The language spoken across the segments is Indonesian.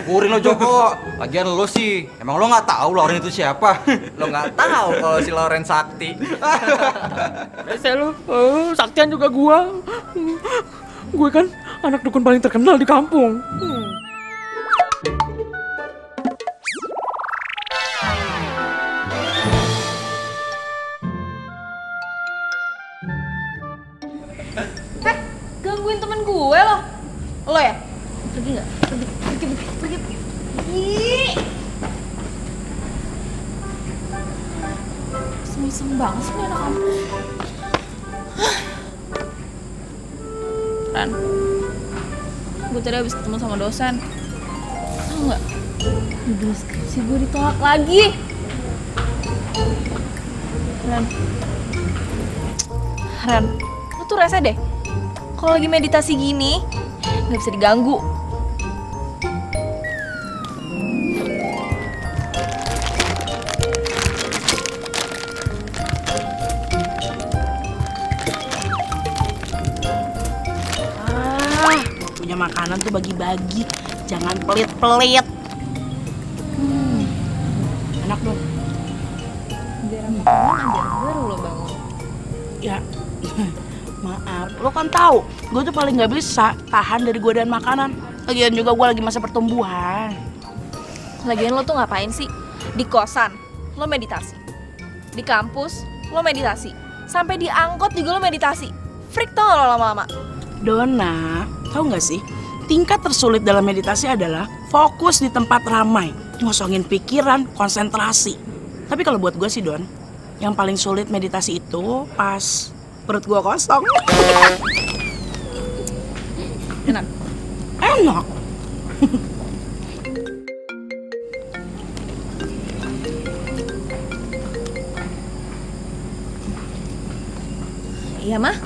syukurin lo Joko. Lagian lo sih, emang lo nggak tahu Loren itu siapa? Lo nggak tahu kalau si Loren sakti. Biasa lo, saktian juga gua. Gue kan anak dukun paling terkenal di kampung. Gangguin temen gue loh. Lo ya? Pergi nggak? Pergi. Ih. Iseng banget sih anak kamu. Ran, gue tadi habis ketemu sama dosen. Tau nggak? Udah skripsi gue ditolak lagi. Ran, lu tuh rese deh. Kalau lagi meditasi gini, nggak bisa diganggu. Punya makanan tuh bagi-bagi, jangan pelit-pelit. Enak dong. Jarang baru lo bangun. Ya, maaf. Lo kan tahu, gue tuh paling nggak bisa tahan dari godaan makanan. Lagian juga gue lagi masa pertumbuhan. Lagian lo tuh ngapain sih? Di kosan, lo meditasi. Di kampus, lo meditasi. Sampai di angkot juga lo meditasi. Freak tau gak lo lama-lama? Dona, tahu nggak sih? Tingkat tersulit dalam meditasi adalah fokus di tempat ramai, ngosongin pikiran, konsentrasi. Tapi kalau buat gue sih Don, yang paling sulit meditasi itu pas perut gue kosong. Enak. Enak. Iya, Mah?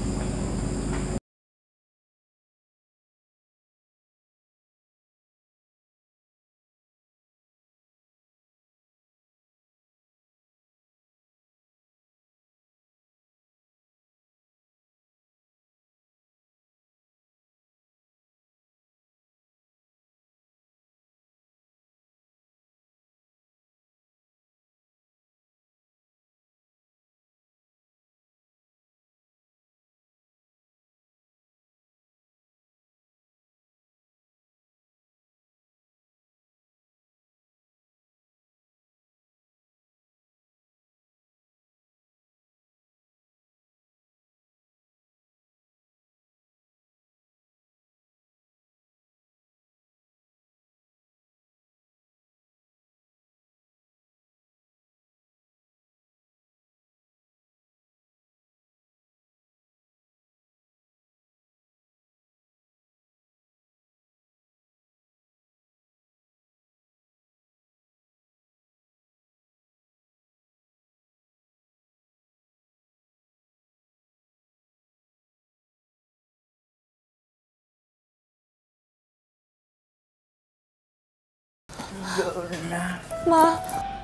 Ma,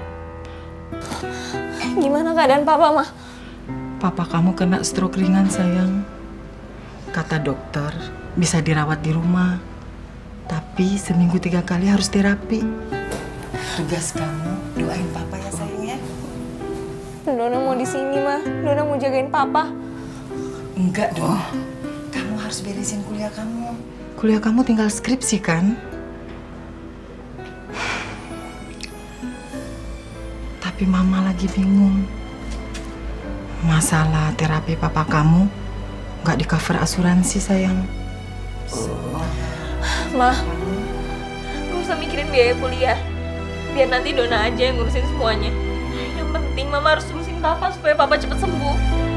gimana keadaan Papa, Ma? Papa kamu kena stroke ringan, sayang. Kata dokter, bisa dirawat di rumah. Tapi seminggu 3 kali harus terapi. Tugas kamu, doain Papa ya, sayang ya. Dona mau di sini, Ma. Dona mau jagain Papa. Enggak dong. Kamu harus beresin kuliah kamu. Kuliah kamu tinggal skripsi, kan? Tapi Mama lagi bingung. Masalah terapi papa kamu nggak di-cover asuransi, sayang. Ma, gak usah mikirin biaya kuliah. Biar nanti Dona aja yang ngurusin semuanya. Yang penting Mama harus urusin Papa supaya Papa cepat sembuh.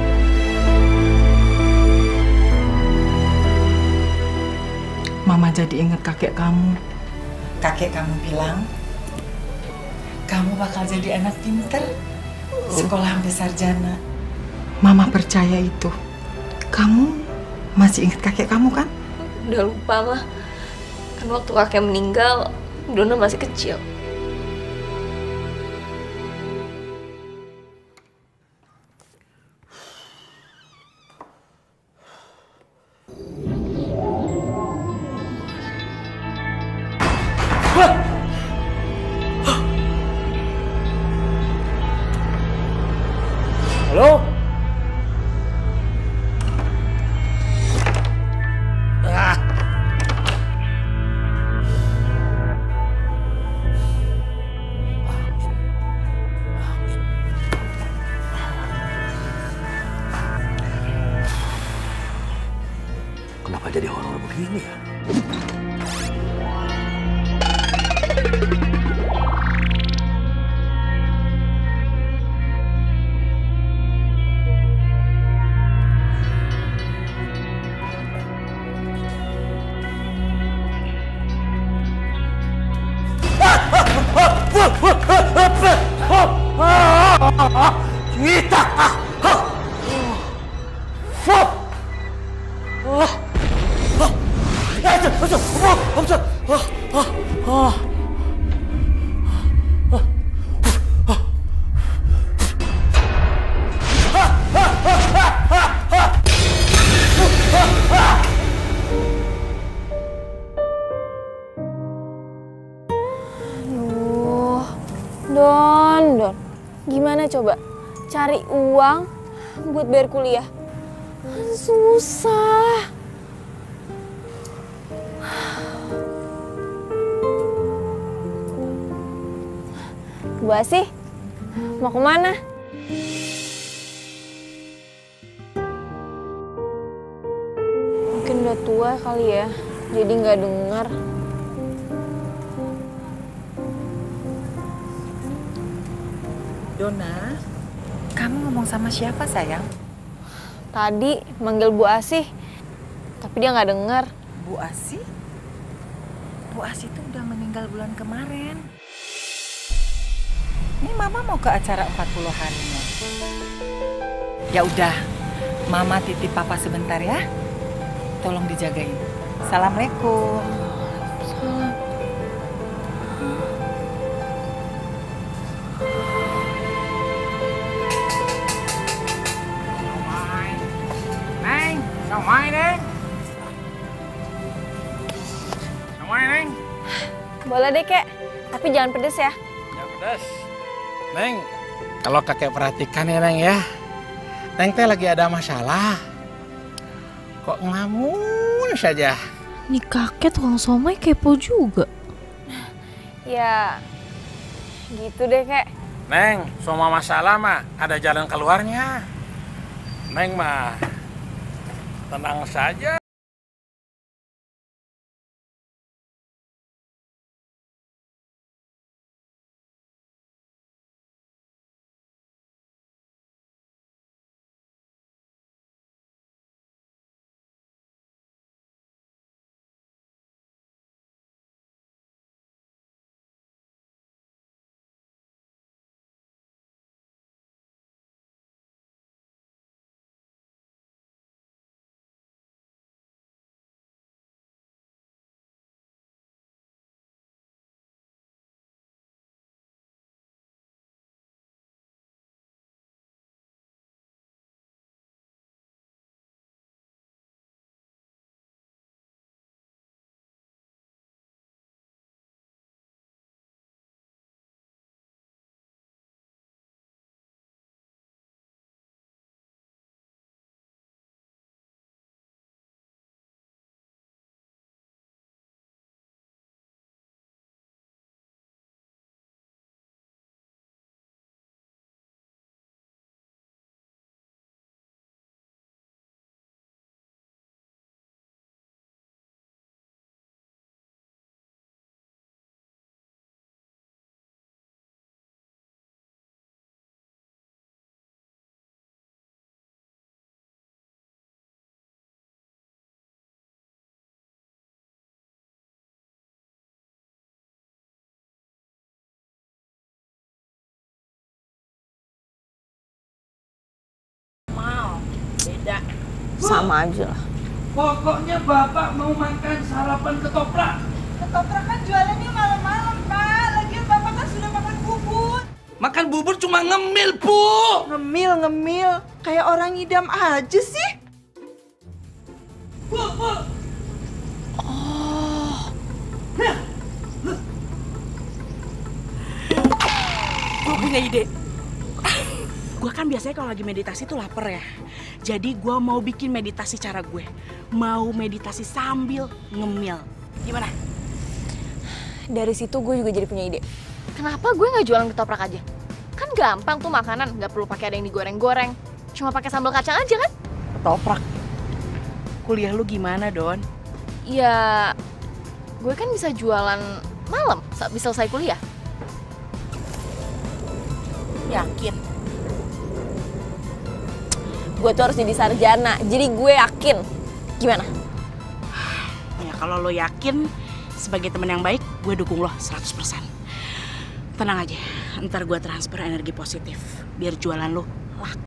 Mama jadi ingat kakek kamu. Kakek kamu bilang, kamu bakal jadi anak pinter, sekolah sampai sarjana. Mama percaya itu. Kamu masih ingat kakek kamu, kan? Udah lupa, Ma. Kan waktu kakek meninggal, Dona masih kecil. Halo? Kenapa jadi horor begini ya? Don, gimana coba cari uang buat bayar kuliah? Susah. Bu Asih, mau kemana? Mungkin udah tua kali ya, jadi nggak dengar. Dona, kamu ngomong sama siapa sayang? Tadi manggil Bu Asih, tapi dia nggak dengar. Bu Asih? Bu Asih itu udah meninggal bulan kemarin. Ini Mama mau ke acara 40-harinya. Ya udah, Mama titip Papa sebentar ya. Tolong dijagain. Assalamualaikum. Salam. Neng, somai Neng. Somai Neng. Boleh deh kek, tapi jangan pedes ya. Ya pedas. Neng, kalau kakek perhatikan ya Neng ya. Neng teh lagi ada masalah. Kok ngelamun saja? Nih kakek tukang somai kepo juga. Ya, gitu deh kek. Neng, semua masalah mah ada jalan keluarnya. Neng mah tenang saja. Beda. Sama aja lah. Pokoknya Bapak mau makan sarapan ketoprak. Ketoprak kan jualannya malam-malam, Pak. Lagian Bapak kan sudah makan bubur. Makan bubur cuma ngemil, Bu. Ngemil. Kayak orang ngidam aja sih. Bu. punya ide. Gue kan biasanya kalau lagi meditasi tuh lapar ya. Jadi gue mau bikin meditasi cara gue. Mau meditasi sambil ngemil. Gimana? Dari situ gue juga jadi punya ide. Kenapa gue nggak jualan ketoprak aja? Kan gampang tuh makanan, nggak perlu pakai ada yang digoreng-goreng. Cuma pakai sambal kacang aja kan? Ketoprak. Kuliah lu gimana, Don? Ya, gue kan bisa jualan malam saat bisa selesai kuliah. Yakin? Gue tuh harus jadi sarjana, jadi gue yakin. Gimana? Ya kalau lo yakin, sebagai teman yang baik, gue dukung lo 100%. Tenang aja, ntar gue transfer energi positif, biar jualan lo laku.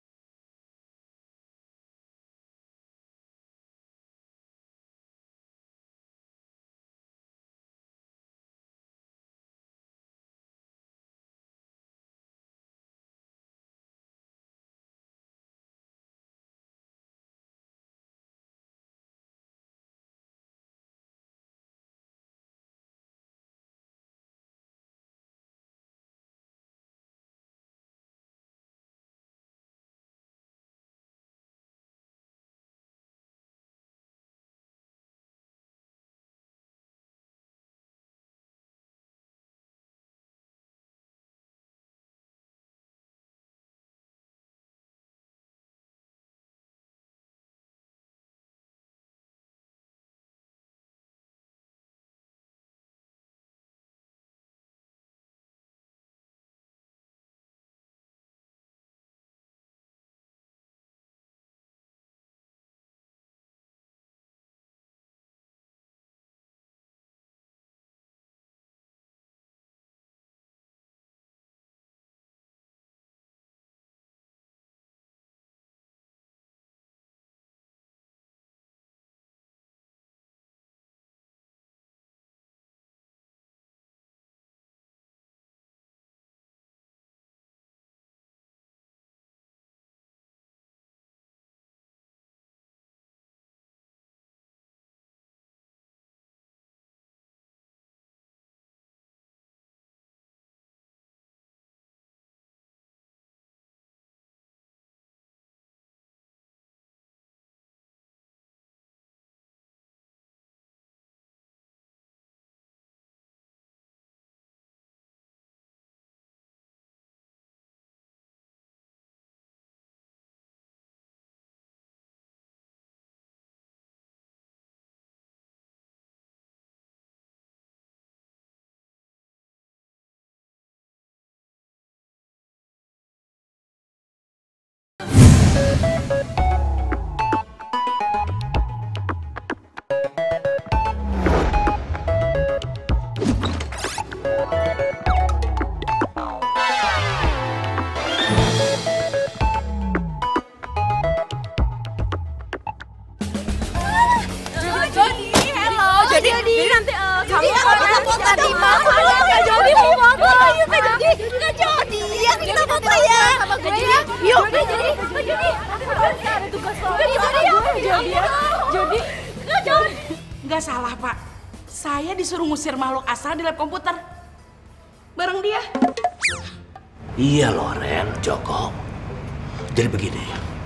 Nggak salah, Pak. Saya disuruh ngusir makhluk astral di lab komputer. Bareng dia. Iya, Loren, Joko. Jadi begini.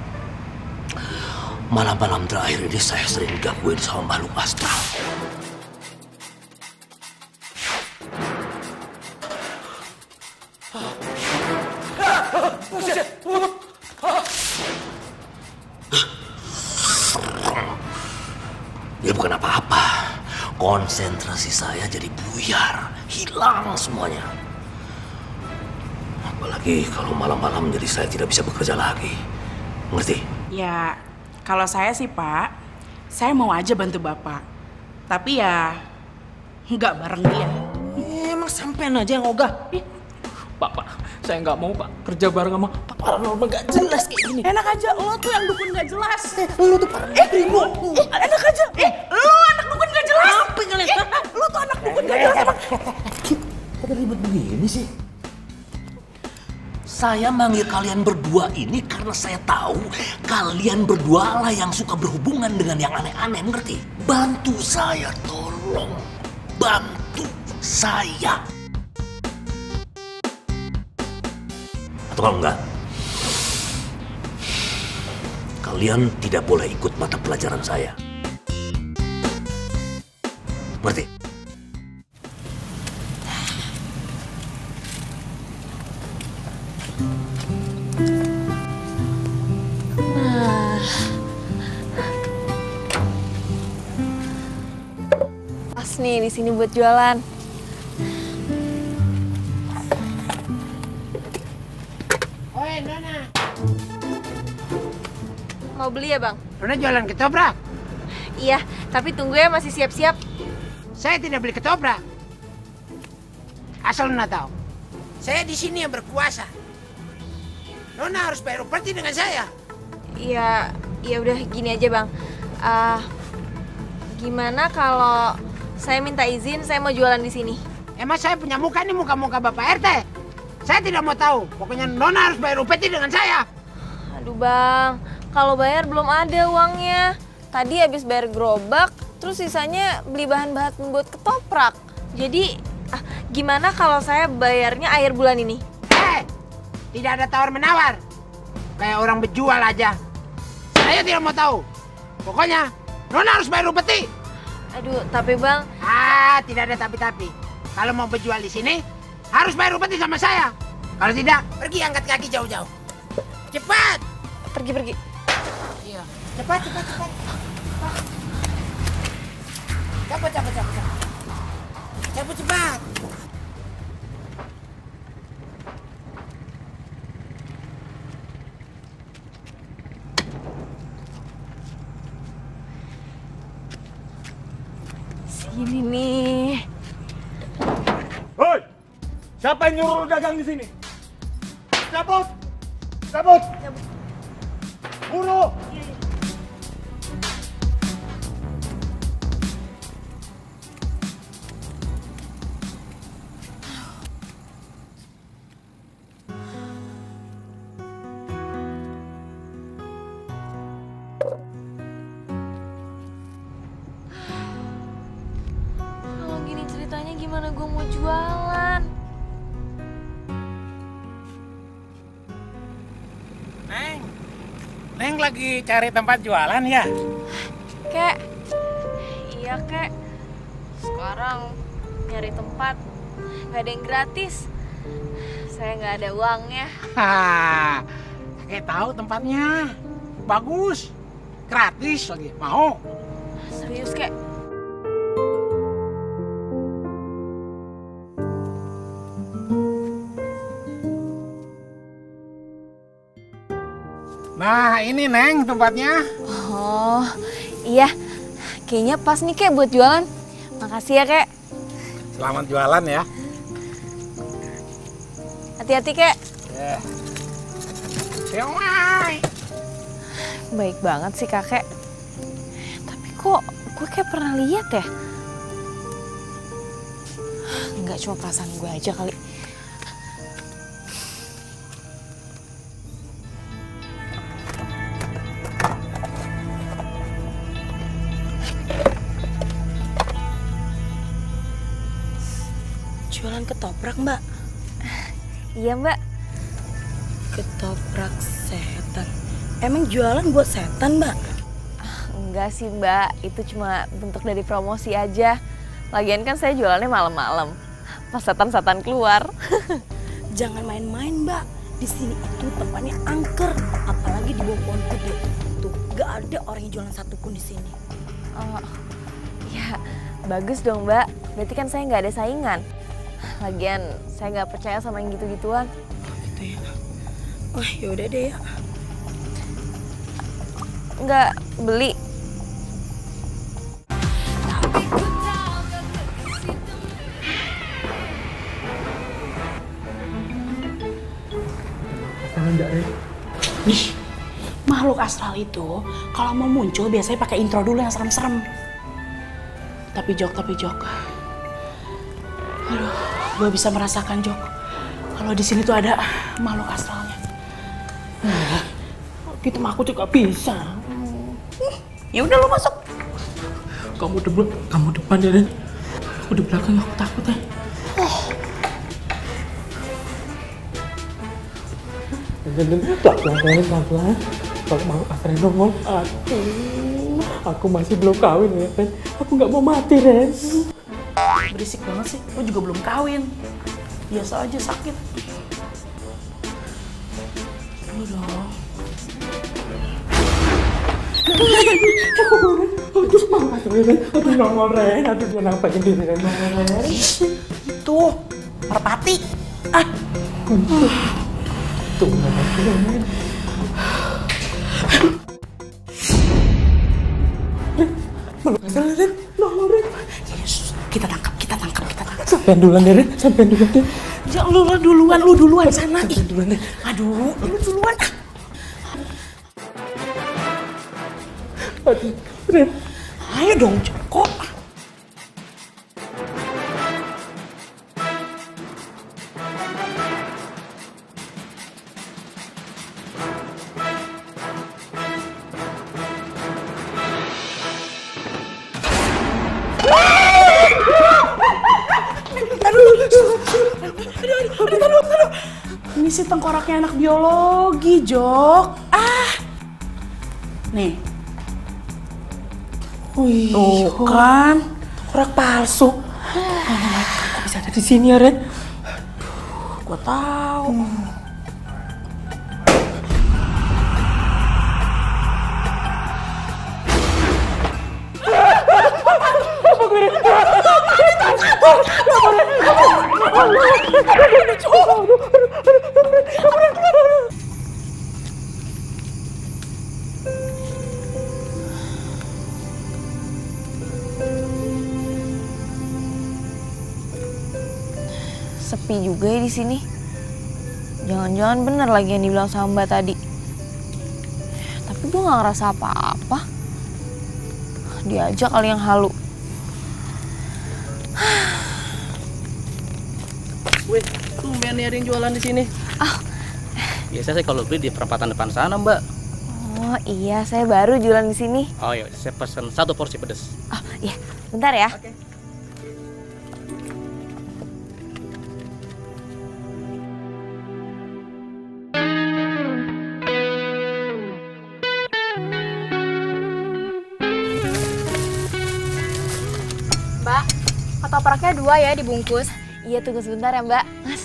Malam-malam terakhir ini saya sering digangguin sama makhluk astral. Ya bukan apa-apa. Konsentrasi saya jadi buyar, hilang semuanya. Apalagi kalau malam-malam jadi saya tidak bisa bekerja lagi. Ngerti? Ya, kalau saya sih, Pak, saya mau aja bantu Bapak. Tapi ya, nggak bareng dia. Emang sampean aja yang ogah. Pak, saya nggak mau, Pak, kerja bareng sama paranormal nggak jelas kayak gini. Enak aja, lo tuh yang dukun nggak jelas. Lu tuh paranormal. Enak aja. Lo anak dukun nggak jelas. Apa kalian? Lo tuh anak dukun nggak jelas emang. Kok ribet begini sih? Saya manggil kalian berdua ini karena saya tahu kalian berdua lah yang suka berhubungan dengan yang aneh-aneh, ngerti? Bantu saya, tolong. Bantu saya. kalau enggak, kalian tidak boleh ikut mata pelajaran saya. Ngerti? Pas nih di sini buat jualan. Oi, Nona. Mau beli ya, Bang? Nona jualan ketoprak. Iya, tapi tunggu ya, masih siap-siap. Saya tidak beli ketoprak. Asal Nona tahu, saya di sini yang berkuasa. Nona harus bayar upeti dengan saya. Iya, ya udah gini aja, Bang. Gimana kalau saya minta izin, saya mau jualan di sini? Emang saya punya muka ini muka-muka Bapak RT? Saya tidak mau tahu. Pokoknya Nona harus bayar upeti dengan saya. Aduh, Bang. Kalau bayar belum ada uangnya. Tadi habis bayar gerobak, terus sisanya beli bahan-bahan buat ketoprak. Jadi, gimana kalau saya bayarnya akhir bulan ini? Tidak ada tawar-menawar. Kayak orang berjual aja. Saya tidak mau tahu. Pokoknya, Nona harus bayar upeti. Aduh, tapi Bang... Tidak ada tapi-tapi. Kalau mau berjual di sini, harus bayar upeti sama saya. Kalau tidak, pergi angkat kaki jauh-jauh. Cepat! Pergi. Iya. Cepat. Cepat. Sini nih. Hoi! Siapa yang nyuruh lu dagang di sini? Cabut! Buru! Kalau gini ceritanya gimana gue mau jualan? Neng lagi cari tempat jualan ya? Kek, iya Kek. Sekarang nyari tempat, nggak ada yang gratis. Saya nggak ada uangnya. Kakek tahu tempatnya. Bagus. Gratis lagi. Mau? Serius Kek? Nah, ini Neng tempatnya. Oh, iya. Kayaknya pas nih Kek buat jualan. Makasih ya Kek. Selamat jualan ya. Hati-hati Kek. Siomay. Baik banget sih kakek. Tapi kok gue kayak pernah lihat ya? Enggak, cuma perasaan gue aja kali. Jualan ketoprak, Mbak. Iya Mbak. Ketoprak setan. Emang jualan buat setan, Mbak? Enggak sih Mbak, itu cuma bentuk dari promosi aja. Lagian kan saya jualannya malam-malam. Pas setan-setan keluar. Jangan main-main, Mbak. Di sini itu tempatnya angker, apalagi di bawah pohon gede. Tuh, gak ada orang yang jualan satupun di sini. Oh, ya bagus dong Mbak. Berarti kan saya nggak ada saingan. Lagian saya nggak percaya sama yang gitu-gituan. Gitu ya. Wah, yaudah deh ya. Nggak beli. Makhluk astral itu kalau mau muncul biasanya pakai intro dulu yang serem-serem. Tapi Jok. Aduh, gue bisa merasakan Jok. Kalau di sini tuh ada makhluk astralnya. Gitu mah aku juga bisa. Ya udah lo masuk. Kamu depan ya, Den. Aku di belakang, aku takut ya. Pelan-pelan. Kalau mau Ren nongol, aduh, aku masih belum kawin ya, Ren. Aku nggak mau mati, Ren. Berisik banget sih, lo juga belum kawin. Biasa aja sakit. Lu dong. Aduh, semangat Ren. Aduh, nongol Ren. Aduh, dia nampakin diri Ren. Nongol Ren. Itu, merpati. Tuh, Ren. Ren, nongol Ren. Yesus, kita tangkap. Sampean duluan deh, Ren. Sampean duluan deh. Ya lu duluan sana. Sampean duluan deh. Aduh, lu duluan. Aduh, Ren. Ayo dong, Joko. Aduh. Ini sih tengkoraknya anak biologi, Jok. Nih. Wih, Tuh kan, tengkorak palsu. Kok bisa ada di sini ya, Ren? gua tahu. Sepi juga ya di sini. Jangan-jangan bener lagi yang dibilang sama Mbak tadi. Tapi gue nggak ngerasa apa-apa. Dia aja kali yang halu. Wih, tumben nih ada yang jualan di sini. Biasa saya kalau beli di perempatan depan sana, Mbak. Oh iya, saya baru jualan di sini. Oh iya, saya pesen 1 porsi pedas. Oh iya, bentar ya. Oke. Mbak, ketopraknya 2 ya dibungkus. Iya, tunggu sebentar ya Mbak. Mas.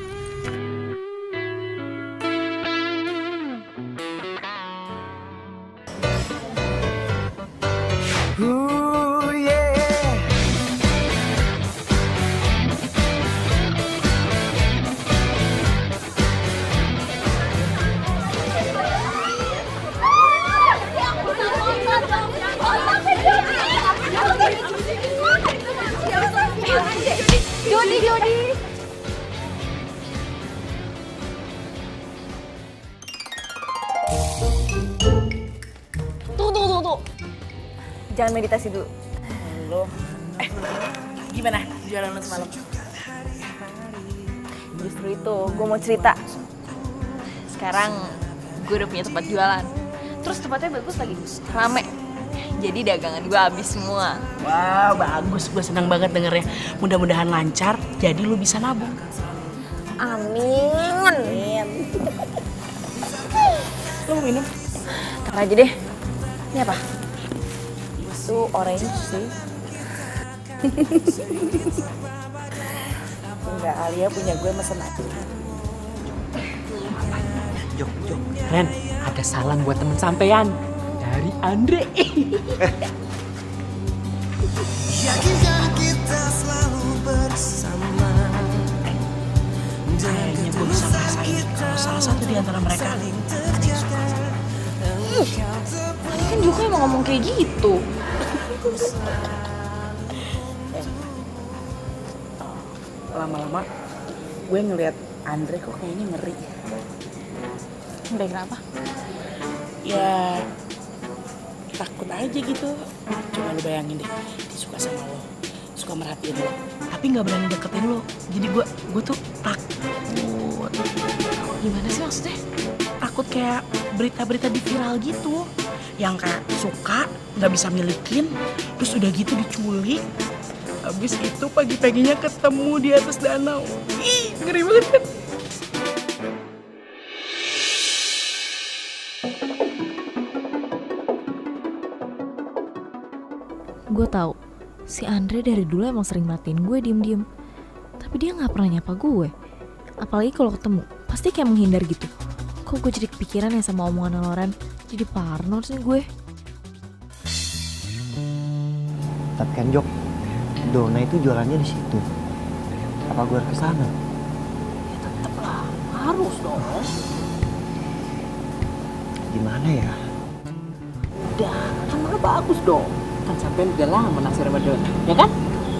Jody. Tunggu. Jangan meditasi dulu. Halo. Gimana jualan lo semalam? Justru itu, gue mau cerita. Sekarang gue udah punya tempat jualan. Terus tempatnya bagus lagi, rame. Jadi dagangan gue habis semua. Wow, bagus. Gue senang banget dengernya. Mudah-mudahan lancar, jadi lu bisa nabung. Amin. Lu mau minum? Ntar aja deh. Ini apa? Itu orange sih. Enggak, Alia punya gue mesen aja. Jok. Ren, ada salam buat temen sampean. Dari Andre. Yakinkah kita selalu bersama? Kayaknya gue bisa ngerasain kalau salah satu di antara mereka ada yang suka. Tadi kan Joko emang ngomong kayak gitu. Lama-lama gue ngeliat Andre kok kayaknya ngeri. Udah kenapa? Ya takut aja gitu. Coba lu bayangin deh, dia suka sama lo, suka merhatiin lo, tapi nggak berani deketin lo. Jadi gue tuh takut. Gimana sih maksudnya? Takut kayak berita-berita di viral gitu, yang kayak suka nggak bisa milikin, terus udah gitu diculik, habis itu pagi-paginya ketemu di atas danau. Ih, ngeri banget kan? gue tahu si Andre dari dulu emang sering matiin gue diem-diem. Tapi dia nggak pernah nyapa gue. Apalagi kalau ketemu, pasti kayak menghindar gitu. Kok gue jadi kepikiran ya sama omongan Loren? Jadi parno sih gue. Tapi kan Jok, Dona itu jualannya di situ. Apa gue harus ke sana? Ya tetep lah, harus dong. Gimana ya? Udah, kan malah bagus dong. Kan sampean udah lama naksir sama Dona, ya kan?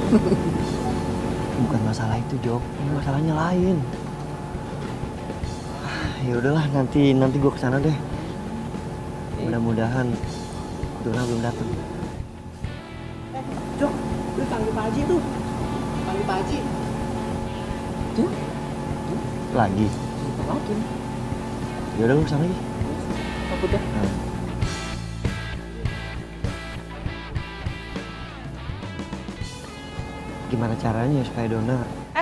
Bukan masalah itu Jok, ini masalahnya lain. Ya udahlah, nanti gue kesana deh. Mudah-mudahan Dona belum datang. Jok, lu panggil Pak Haji tuh. Panggil Pak Haji. Tuh. Lagi? Lagi. Ya udah, gue kesana lagi. Aku udah. Gimana caranya supaya Dona?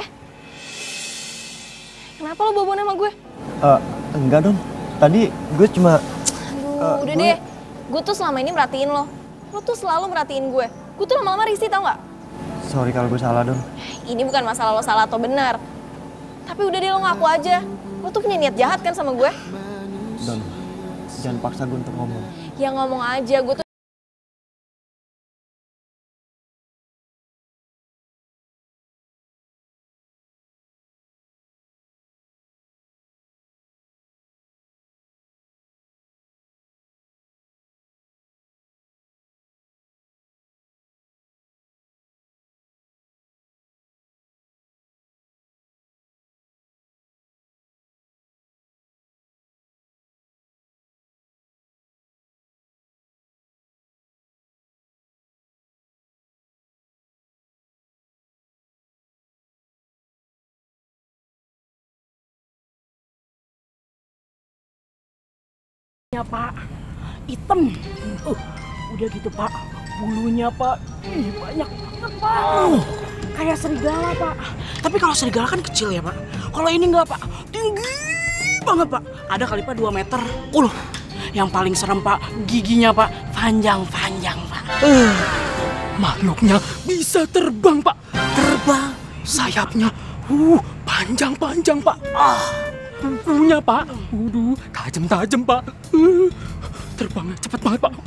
Kenapa lo bobo sama gue? Enggak Don. Tadi gue cuma... Aduh, udah deh. Gue tuh selama ini merhatiin lo. Lo tuh selalu merhatiin gue. Gue tuh lama-lama risih tau gak? Sorry kalau gue salah Don. Ini bukan masalah lo salah atau benar. Tapi udah deh, lo ngaku aja. Lo tuh punya niat jahat kan sama gue? Don, jangan paksa gue untuk ngomong. Ya ngomong aja, gue tuh... Ya Pak, hitam. Udah gitu Pak, bulunya Pak, banyak banget Pak. Kayak serigala Pak. Tapi kalau serigala kan kecil ya Pak. Kalau ini enggak Pak, tinggi banget Pak. Ada kali Pak 2 meter. Yang paling serem Pak, giginya Pak, panjang-panjang Pak. Makhluknya bisa terbang Pak. Terbang. Sayapnya panjang-panjang Pak. Kukunya Pak, tajam-tajam Pak. Terbangnya cepat banget Pak.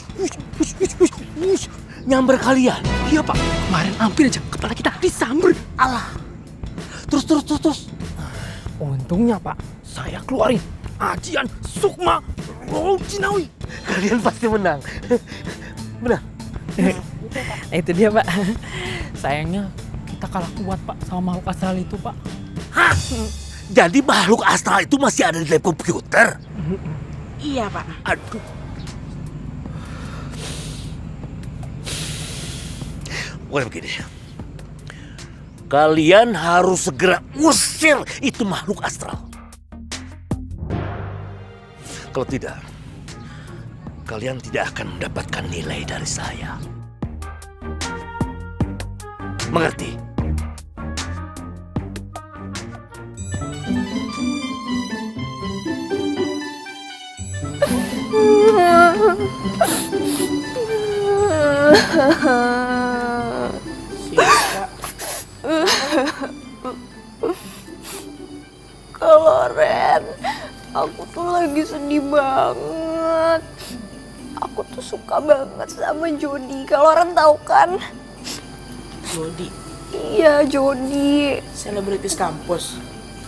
Nyamber kalian? Iya Pak, kemarin hampir aja kepala kita disamber. Alah. Terus. Untungnya Pak, saya keluarin ajian Sukma Jinawi. Kalian pasti menang. Benar? Itu dia Pak. Sayangnya kita kalah kuat Pak sama makhluk astral itu Pak. Hah? Jadi makhluk astral itu masih ada di lab komputer? Iya Pak. Aduh. Boleh begini. Kalian harus segera usir itu makhluk astral. Kalau tidak, kalian tidak akan mendapatkan nilai dari saya. Mengerti? Kalau Ren, aku tuh lagi sedih banget. Aku tuh suka banget sama Jody. Kalau Ren tahu kan? Jody? Iya, Jody. Selebritis kampus?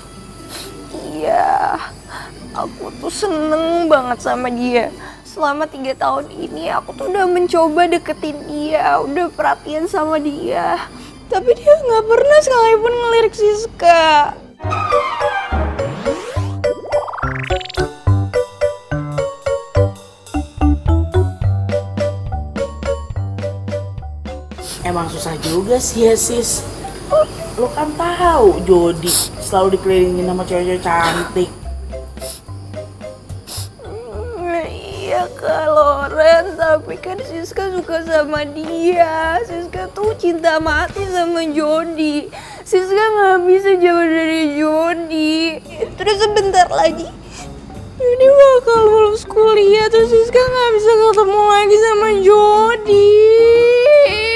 Iya. Aku tuh seneng banget sama dia. Selama 3 tahun ini aku tuh udah mencoba deketin dia, udah perhatian sama dia. Tapi dia nggak pernah sekalipun ngelirik Siska. Emang susah juga sih ya sis. Lo kan tahu Jody selalu dikelilingin sama cewek-cewek cantik. Iya kalau Ren, tapi kan Siska suka sama dia. Siska tuh cinta mati sama Jody. Siska nggak bisa jauh dari Jody. Terus sebentar lagi Jody bakal lulus kuliah, terus Siska nggak bisa ketemu lagi sama Jody.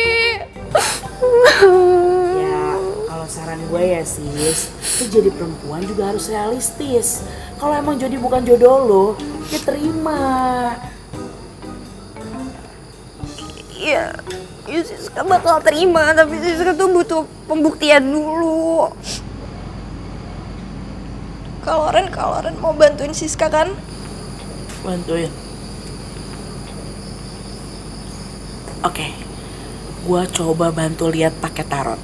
Ya, kalau saran gue ya sis, lu jadi perempuan juga harus realistis. Kalau emang Jody bukan jodoh lo, ya terima. Iya, Siska bakal terima, tapi Siska tuh butuh pembuktian dulu. Kalau Ren mau bantuin Siska kan? Bantuin. Oke, gua coba bantu lihat pakai tarot.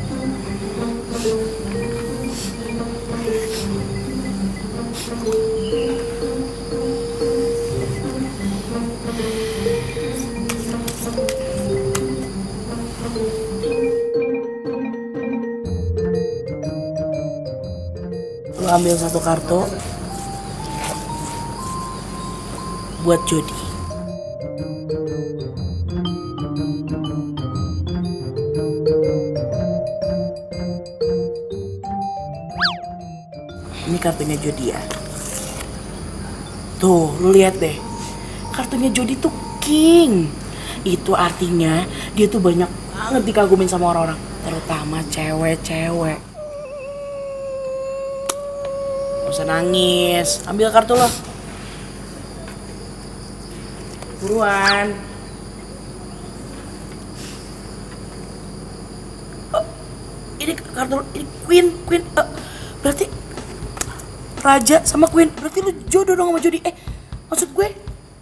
Lu ambil satu kartu buat Jody. Ini kartunya Jody ya. Tuh, lu lihat deh. Kartunya Jody tuh king. Itu artinya dia tuh banyak banget dikagumin sama orang-orang, terutama cewek-cewek. Gak usah nangis. Ambil kartu lo. Buruan. Ini kartu ini Queen. Berarti Raja sama Queen. Berarti lu jodoh dong sama Jody. Maksud gue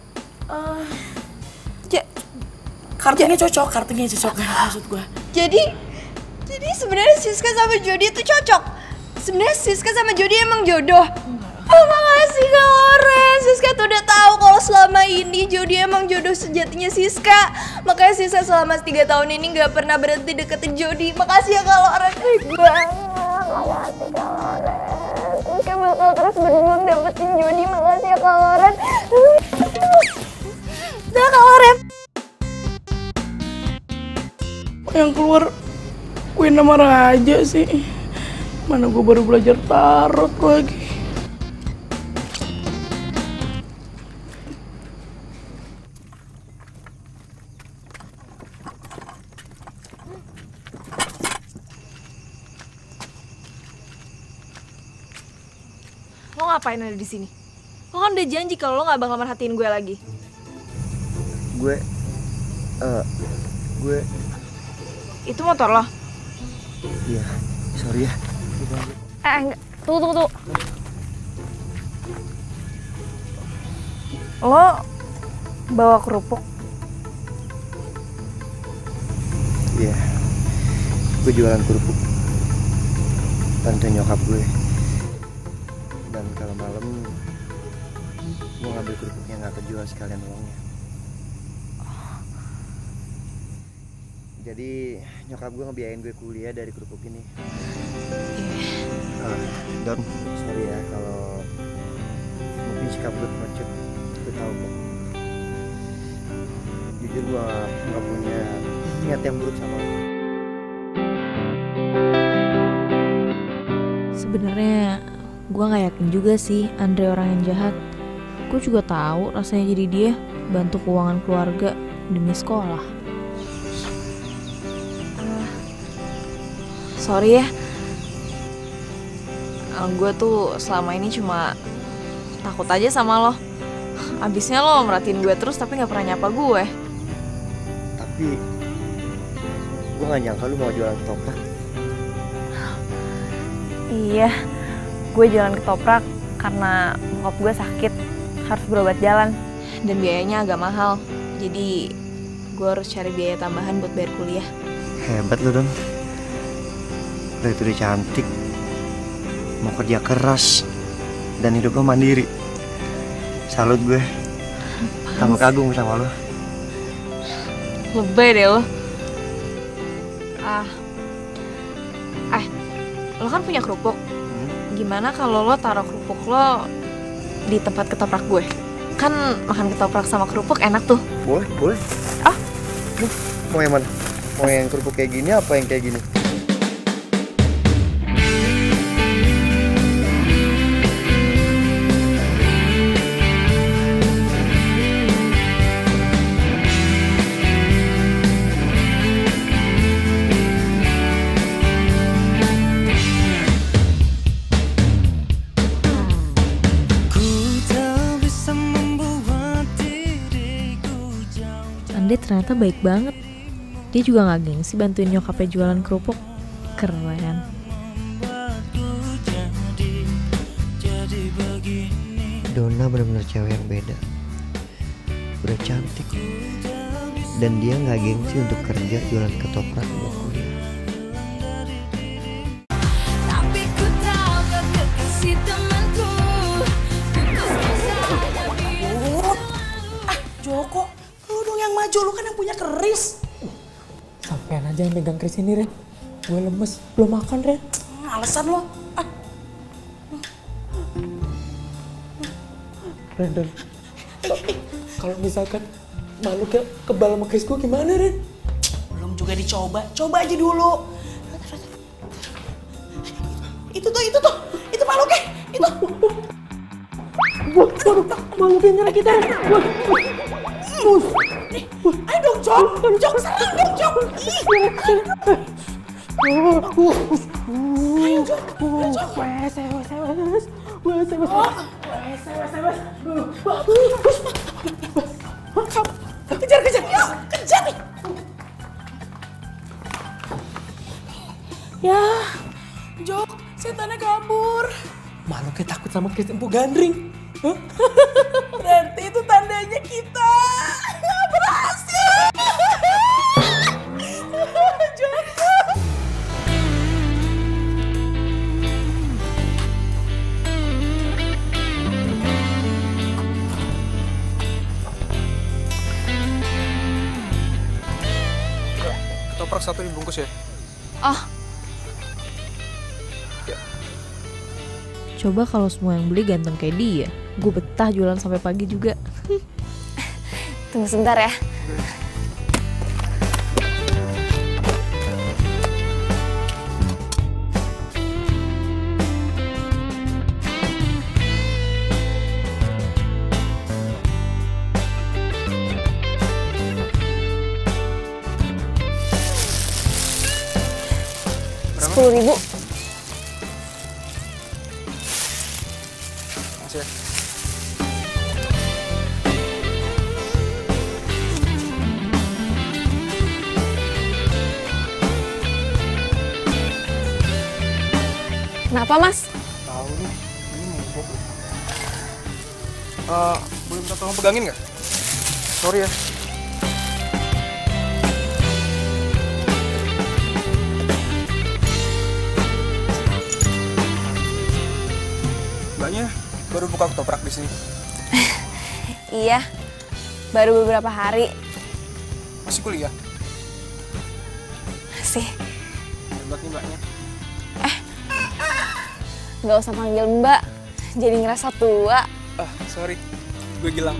kartunya cocok maksud gue. Jadi sebenarnya Siska sama Jody itu cocok. Sebenarnya Siska sama Jody emang jodoh. Oh, makasih Kak Loren. Siska tuh udah tahu kalau selama ini Jody emang jodoh sejatinya Siska. Makanya Siska selama 3 tahun ini nggak pernah berhenti deketin Jody. Makasih ya Kak Loren. Baik banget. Makasih Kak Loren. Siska bakal terus berjuang dapetin Jody. Makasih ya Kak Loren. Udah Kak Loren. Yang keluar Queen sama Raja sih. Mana gue baru belajar tarot lagi. Lo ngapain ada di sini? Lo kan udah janji kalau lo nggak bakal merhatiin gue lagi. Gue Itu motor lo? Iya, sorry ya. Enggak. Tunggu. Lo bawa kerupuk? Iya, gue jualan kerupuk. Bantuin nyokap gue. Dan kalau malam gue ngambil kerupuknya nggak kejual sekalian uangnya. Jadi nyokap gue ngebiayain gue kuliah dari kerupuk ini. Don, sorry ya kalau mungkin sikap gue pengecut. Gue tahu kok. Jujur gue nggak punya niat yang buruk sama lo. Sebenarnya gue nggak yakin juga sih Andre orang yang jahat. Gue juga tahu rasanya jadi dia bantu keuangan keluarga demi sekolah. Sorry ya, gue tuh selama ini cuma takut aja sama lo. Abisnya lo merhatiin gue terus tapi nggak pernah nyapa gue. Tapi gue nggak nyangka lu mau jualan ketoprak. Iya, gue jualan ketoprak karena bokap gue sakit, harus berobat jalan. Dan biayanya agak mahal, jadi gue harus cari biaya tambahan buat bayar kuliah. Hebat lu Don. Lo itu udah cantik, mau kerja keras, dan hidup lo mandiri. Salut gue, tambah kagum sama lo. Lebay deh lo. Lo kan punya kerupuk. Gimana kalau lo taruh kerupuk lo di tempat ketoprak gue? Kan makan ketoprak sama kerupuk enak tuh. Boleh. Mau yang mana? Mau yang kerupuk kayak gini apa yang kayak gini? ternyata baik banget. Dia juga gak gengsi bantuin nyokapnya jualan kerupuk. Keren. Donna benar-benar cewek yang beda. Udah cantik. Dan dia gak gengsi untuk kerja jualan ketoprak buat kuliah. Joko, lu dong yang maju, lu kan yang punya keris. Sampean aja yang pegang keris ini, Ren. Gue lemes, belum makan, Ren. Alasan lo. Ren, kalau misalkan makhluknya kebal sama keris gue gimana, Ren? Belum juga dicoba, coba aja dulu. Itu makhluknya, itu. Waduh, makhluknya nyerang kita, Ren. Ayo dong, Jok. Jok, serang dong, Jok. Ayo, Jok. Kejar. Yuk, kejar nih. Ya, Jok, setannya kabur. Makhluknya takut sama keris Empu Gandring. Berarti itu tandanya kita berhasil. Joko. Ketoprak 1 dibungkus ya? Oh. Ya. Coba kalau semua yang beli ganteng kayak dia, gue betah jualan sampai pagi juga. Tunggu sebentar ya. Rp10.000. Masih ya? Kenapa, Mas? Tahu nih, ini mogok. Boleh minta tolong pegangin nggak? Sorry ya. Mbaknya baru buka ketoprak di sini. Iya, baru beberapa hari. Masih kuliah? Masih. Hebat nih mbaknya. Nggak usah panggil Mbak, jadi ngerasa tua. Sorry, gue Gilang.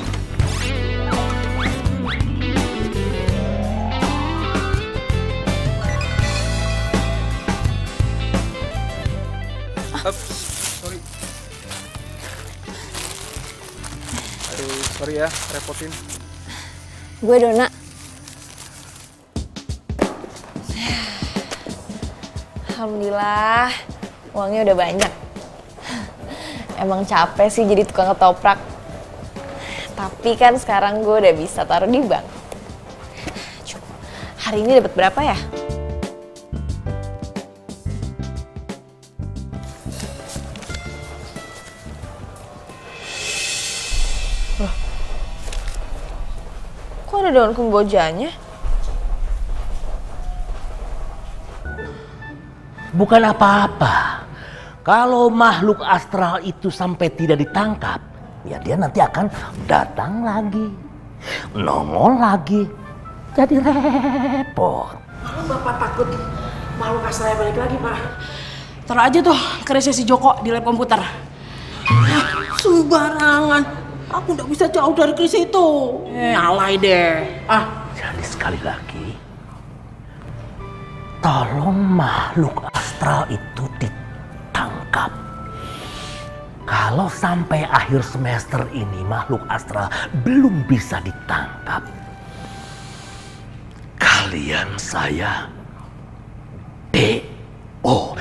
Sorry. Aduh, sorry ya, repotin. Gue Donna. Alhamdulillah, uangnya udah banyak. Emang capek sih jadi tukang ketoprak. Tapi kan sekarang gue udah bisa taruh di bank. Coba, hari ini dapat berapa ya? Loh, kok ada daun kembojanya? Bukan apa-apa. Kalau makhluk astral itu sampai tidak ditangkap, ya dia nanti akan datang lagi, nongol lagi, jadi repot. Bapak takut makhluk astralnya balik lagi, Pak. Taruh aja tuh kerisnya si Joko di lab komputer. Sembarangan. Aku nggak bisa jauh dari keris itu. Alay deh. Jadi sekali lagi, tolong makhluk astral itu ditangkap. Kalau sampai akhir semester ini makhluk astral belum bisa ditangkap, kalian saya DO.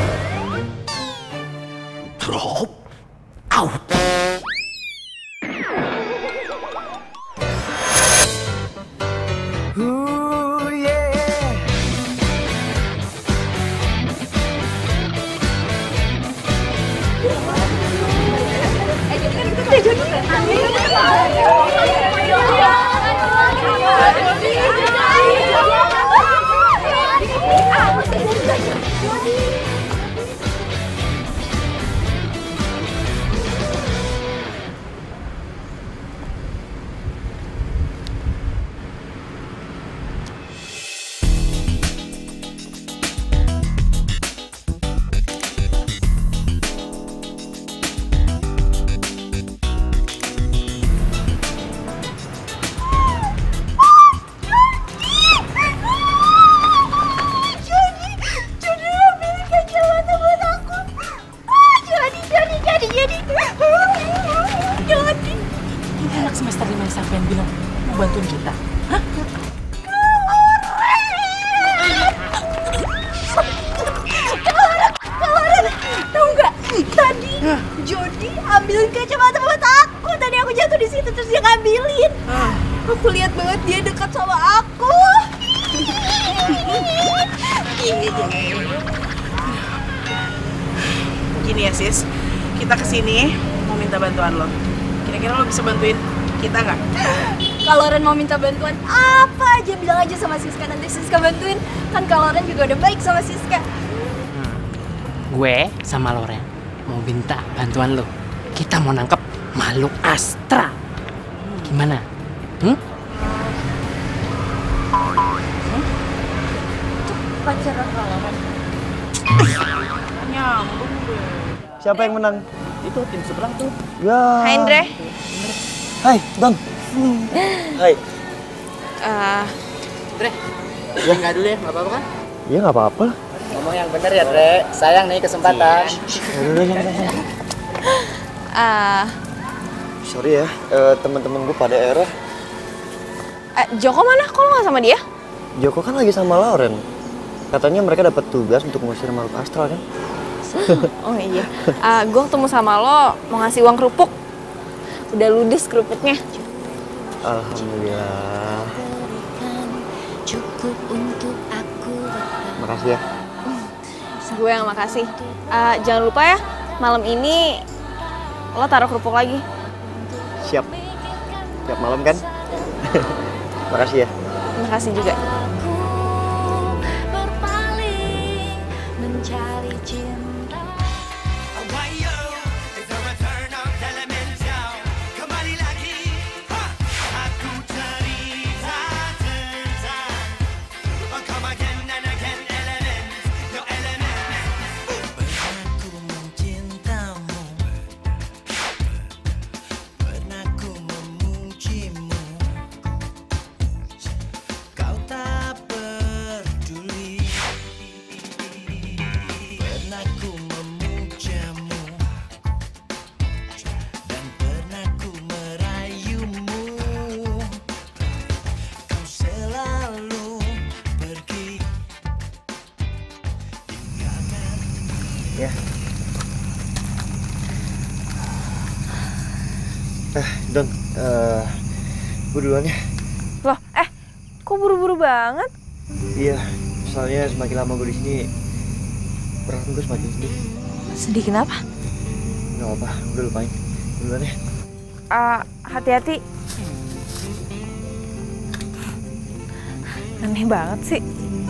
Drop out. Anak semester 5 siapa yang bilang mau bantuin kita? Hah? Kaloren, tahu nggak? Tadi Jody ambilin kacamata mata aku. Tadi aku jatuh di situ terus dia ngambilin. Aku lihat banget dia dekat sama aku. Gini ya sis, kita kesini mau minta bantuan lo. Kira-kira lo bisa bantuin kita nggak? Kalau Ren mau minta bantuan apa aja bilang aja sama Siska, nanti Siska bantuin. Kan kalau Ren juga udah baik sama Siska. Gue sama Loren mau minta bantuan lo. Kita mau nangkep makhluk Astra. Gimana? Itu pacaran kalau Ren. Nyambung deh. Siapa yang menang? Itu tim sebelah tuh. Ya. Hai Andre. Hai, Bang. Hai. Dre, ya nggak dulu ya, nggak apa-apa kan? Iya nggak apa-apa. Ngomong yang bener ya Dre, sayang nih kesempatan. Sorry ya, teman-teman gue pada error. Joko mana? Kok lo nggak sama dia? Joko kan lagi sama Lauren. Katanya mereka dapat tugas untuk ngusir makhluk astral kan? Oh iya. Gue ketemu sama lo mau ngasih uang kerupuk. Udah ludes kerupuknya. Alhamdulillah. Makasih ya. Gue yang makasih. Jangan lupa ya, malam ini lo taruh kerupuk lagi. Siap. Siap malam kan? Makasih ya. Makasih juga. Don, gue duluan ya. Loh, kok buru-buru banget? Iya, soalnya semakin lama gue di sini, perasaan gue semakin sedih. Sedih kenapa? Gak apa, udah lupain. Duluan ya. Hati-hati. Aneh banget sih.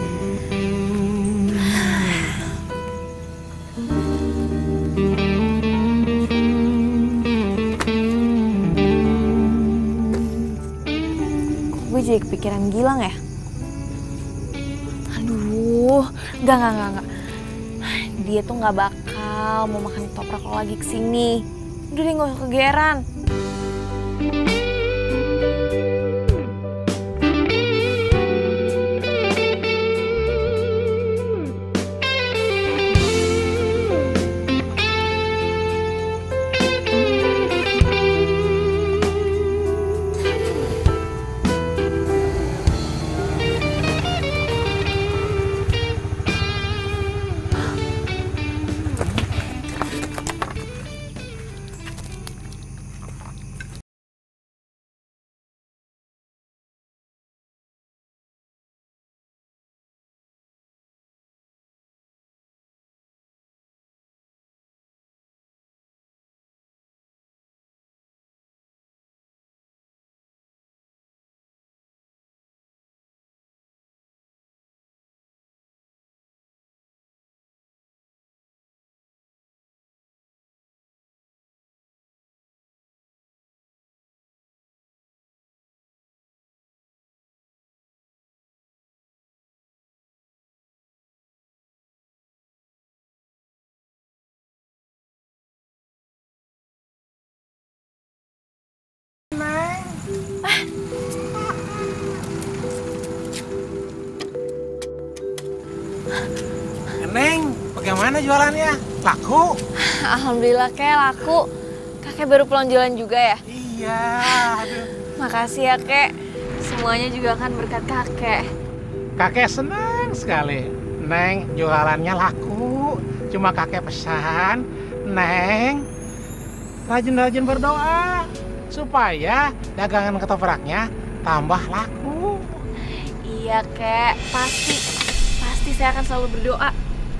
Gue jadi kepikiran Gilang ya. Aduh, enggak. Dia tuh nggak bakal mau makan ketoprak kalau lagi kesini. Udah deh, nggak usah kegeeran. Gimana jualannya? Laku? Alhamdulillah kek laku. Kakek baru pulang jualan juga ya? Iya. Aduh. Makasih ya kek. Semuanya juga kan berkat kakek. Kakek senang sekali. Neng jualannya laku. Cuma kakek pesan, Neng rajin-rajin berdoa supaya dagangan ketopraknya tambah laku. Iya kek, pasti saya akan selalu berdoa.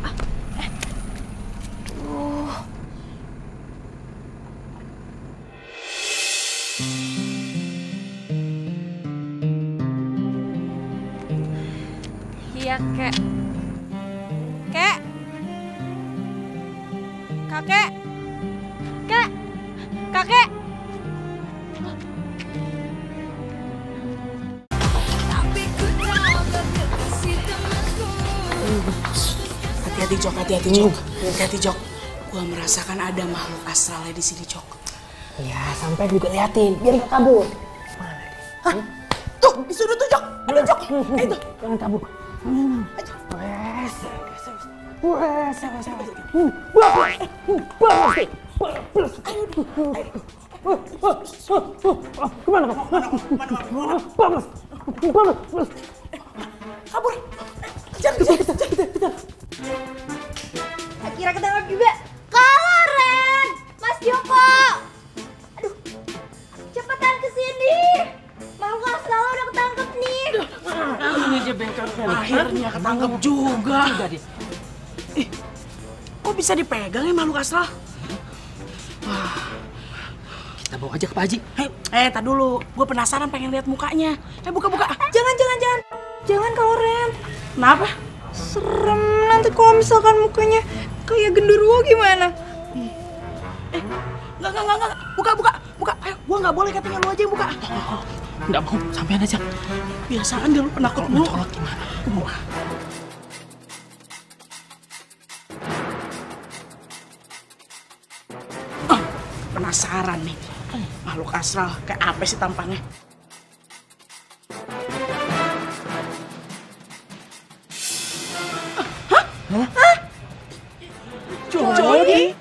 Iya kek. Kek. Kakek. Kek. Kakek. Hati-hati Jok, hati-hati Jok. Hati-hati Jok. Gua merasakan ada makhluk astralnya di sini Jok. Ya, sampai juga liatin, biar gak kabur. Hah? Tuh, di sudut tuh Jok. Ada Jok. Itu. Jangan kabur. Kemana Pak? Kabur. Kejar. Akhirnya ketangkap juga. Kalau Ren, Mas Joko. Aduh, cepetan kesini. Makhluk astral udah ketangkep nih. Ini aja bengkel. Akhirnya ketangkep juga. Ih, kok bisa dipegang ya makhluk astral? Wah, kita bawa aja ke Pak Haji. Tar dulu. Gue penasaran pengen lihat mukanya. Buka. Jangan. Jangan kalau Ren. Kenapa? Serem nanti kalau misalkan mukanya kayak genderuwo gimana? Enggak. Buka. Ayo, gua nggak boleh katanya lu aja yang buka. Nggak mau, sampean aja. Biasaan dia lu penakut mulu. Mencolok gimana? Buka. Penasaran nih. Makhluk astral kayak apa sih tampangnya? Hah? Jody?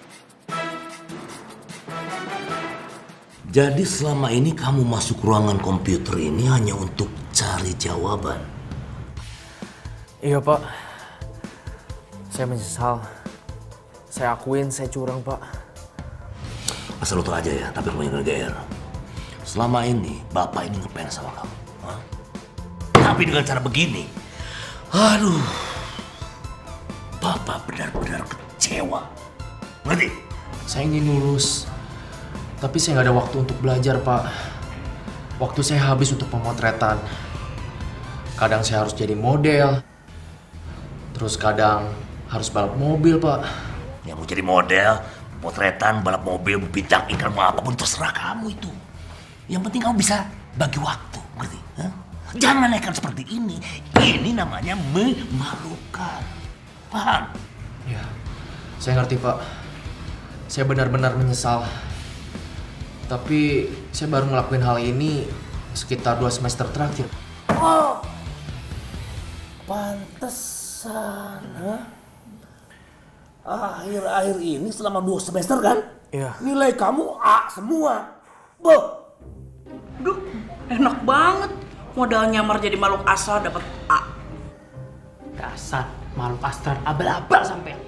Jadi selama ini kamu masuk ruangan komputer ini hanya untuk cari jawaban? Iya Pak, saya menyesal. Saya akuin saya curang Pak. Asal lo tau aja ya, tapi kamu jangan GR. Selama ini Bapak ini ngepel sama kamu. Hah? Tapi dengan cara begini, aduh, Bapak benar-benar kecewa. Ngerti? Saya ingin lulus, tapi saya nggak ada waktu untuk belajar Pak. Waktu saya habis untuk pemotretan. Kadang saya harus jadi model, terus kadang harus balap mobil Pak. Yang mau jadi model, potretan, balap mobil, bintang iklan, mau apapun terserah kamu itu. Yang penting kamu bisa bagi waktu, ngerti? Hah? Jangan nekat seperti ini. Ini namanya memalukan. Paham? Ya, saya ngerti Pak. Saya benar-benar menyesal. Tapi saya baru ngelakuin hal ini sekitar 2 semester terakhir. Oh, pantesan, ha? Akhir-akhir ini selama 2 semester kan? Iya. Nilai kamu A semua. Boh. Duh, enak banget. Modal nyamar jadi makhluk astral dapat A. Dasar makhluk astral abal-abal sampean.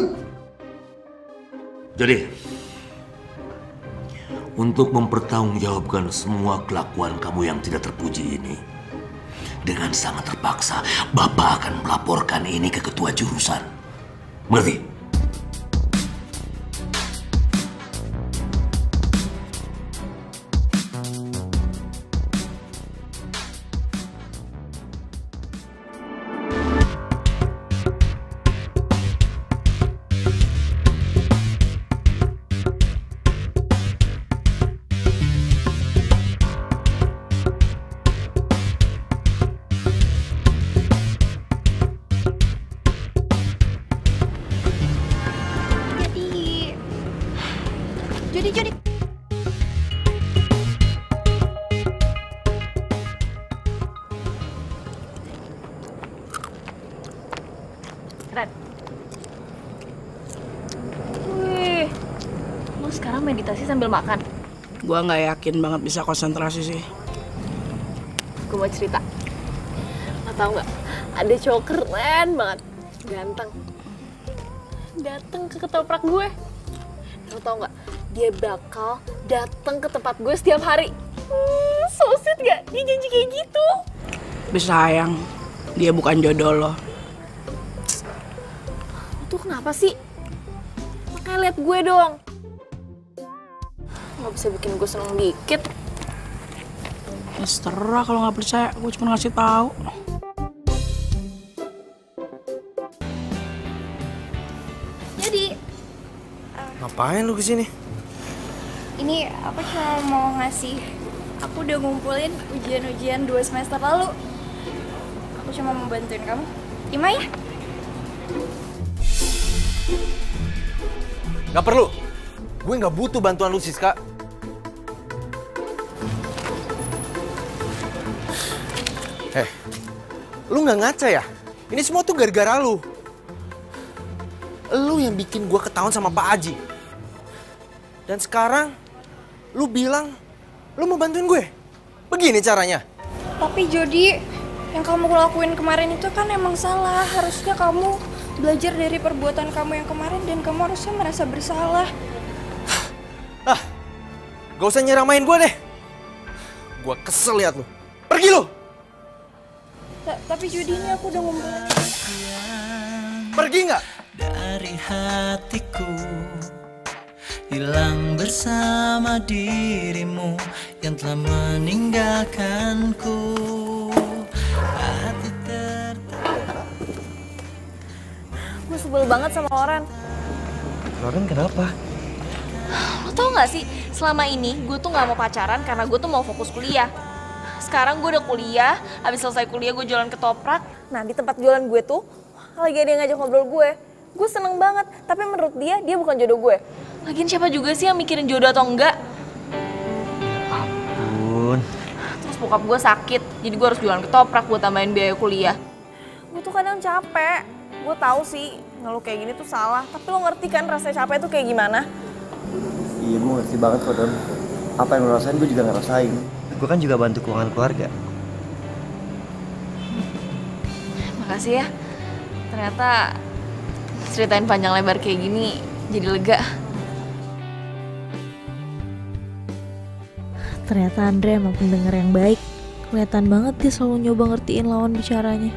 Jadi, untuk mempertanggungjawabkan semua kelakuan kamu yang tidak terpuji ini, dengan sangat terpaksa, Bapak akan melaporkan ini ke ketua jurusan. Mengerti? Jody. Ren. orang meditasi sambil makan? Gua nggak yakin banget bisa konsentrasi sih. Gue mau cerita. Lo tau nggak? Ada cowok keren banget, ganteng. Datang ke ketoprak gue. Lo tau nggak? Dia bakal datang ke tempat gue setiap hari. So sweet gak? Dia janji kayak gitu. Tapi sayang, dia bukan jodoh lo. Lo tuh kenapa sih? Makanya lihat gue dong. Nggak bisa bikin gue seneng dikit. Ya terserah kalau nggak percaya, gue cuma ngasih tahu. Jadi, Ngapain lu kesini? ini aku cuma mau ngasih. Aku udah ngumpulin ujian-ujian 2 semester lalu. Aku cuma mau bantuin kamu. Ima ya? Gak perlu. Gue gak butuh bantuan lu, Siska. Lu gak ngaca ya? Ini semua tuh gara-gara lu. Lu yang bikin gue ketahuan sama Pak Aji. Dan sekarang, lu bilang lu mau bantuin gue. Begini caranya. Tapi Jody, yang kamu lakuin kemarin itu kan emang salah. Harusnya kamu belajar dari perbuatan kamu yang kemarin dan kamu harusnya merasa bersalah. Gak usah nyeramain gue deh. Gue kesel liat lu. Pergi lu. Tapi Jody, ini aku udah ngumpulin. Pergi nggak? Dari hatiku hilang bersama dirimu yang telah meninggalkanku. Hati Gue sebel banget sama Loren. Loren kenapa? Lo tau gak sih, selama ini gue tuh gak mau pacaran karena gue tuh mau fokus kuliah. Sekarang gue udah kuliah, habis selesai kuliah gue jualan ketoprak. Nah di tempat jualan gue tuh lagi ada yang ngajak ngobrol gue. Gue seneng banget, tapi menurut dia bukan jodoh gue. Lagian siapa juga sih yang mikirin jodoh atau enggak? Ampun. Terus bokap gue sakit, jadi gue harus jualan ketoprak buat tambahin biaya kuliah. Gue tuh kadang capek. Gue tahu sih ngeluh kayak gini tuh salah, tapi lo ngerti kan rasanya capek tuh kayak gimana? Iya, gue ngerti banget kok, Don. Apa yang lo rasain, gue juga ngerasain. Gue kan juga bantu keuangan keluarga. Makasih ya. Ternyata ceritain panjang lebar kayak gini jadi lega. Ternyata Andre emang pendengar yang baik. Kelihatan banget dia selalu nyoba ngertiin lawan bicaranya.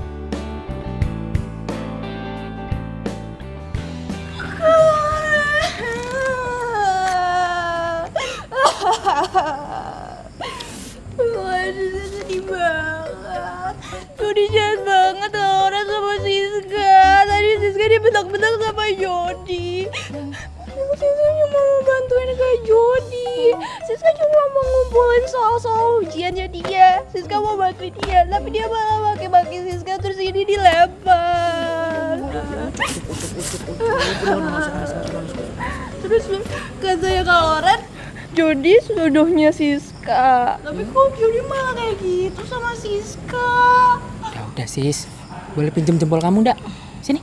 Sedih banget. Jody jahat banget orang sama Siska. Tadi Siska dibentak-bentak sama Jody. Siska cuma mau bantuin kayak Jody. Siska cuma mau ngumpulin soal-soal ujiannya dia. Siska mau bantuin dia, tapi dia malah maki-maki Siska terus ini dilempar. Terus katanya Kak Loren, Jody jodohnya Siska. Tapi kok Jody malah kayak gitu sama Siska? Udah sis, boleh pinjem jempol kamu ndak? Sini.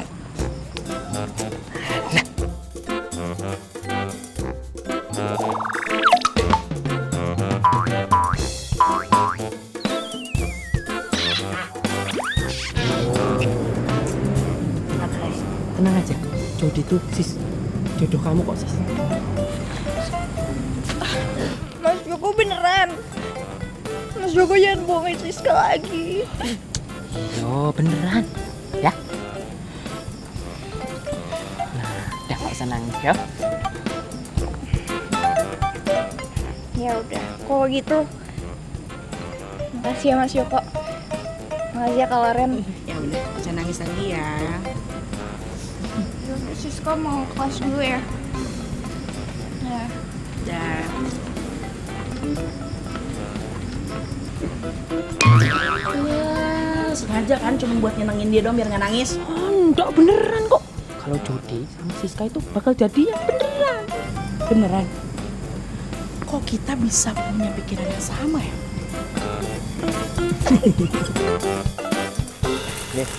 Tenang aja, Jody tuh sis, jodoh kamu kok sis. Mas Joko beneran. Mas Joko jangan bohongin Siska lagi. Yo beneran, ya? Nah, udah gak usah nangis ya. Ya udah, kalau gitu. Makasih ya Mas Joko. Makasih ya Kak Loren. Ya udah, jangan nangis lagi ya. Yaudah, Siska mau kelas dulu ya. Ya. Dah. Ya, sengaja kan cuma buat nyenengin dia dong biar nggak nangis. Oh, enggak beneran kok. Kalau Jody sama Siska itu bakal jadian beneran. Beneran. Kok kita bisa punya pikiran yang sama ya? Nih.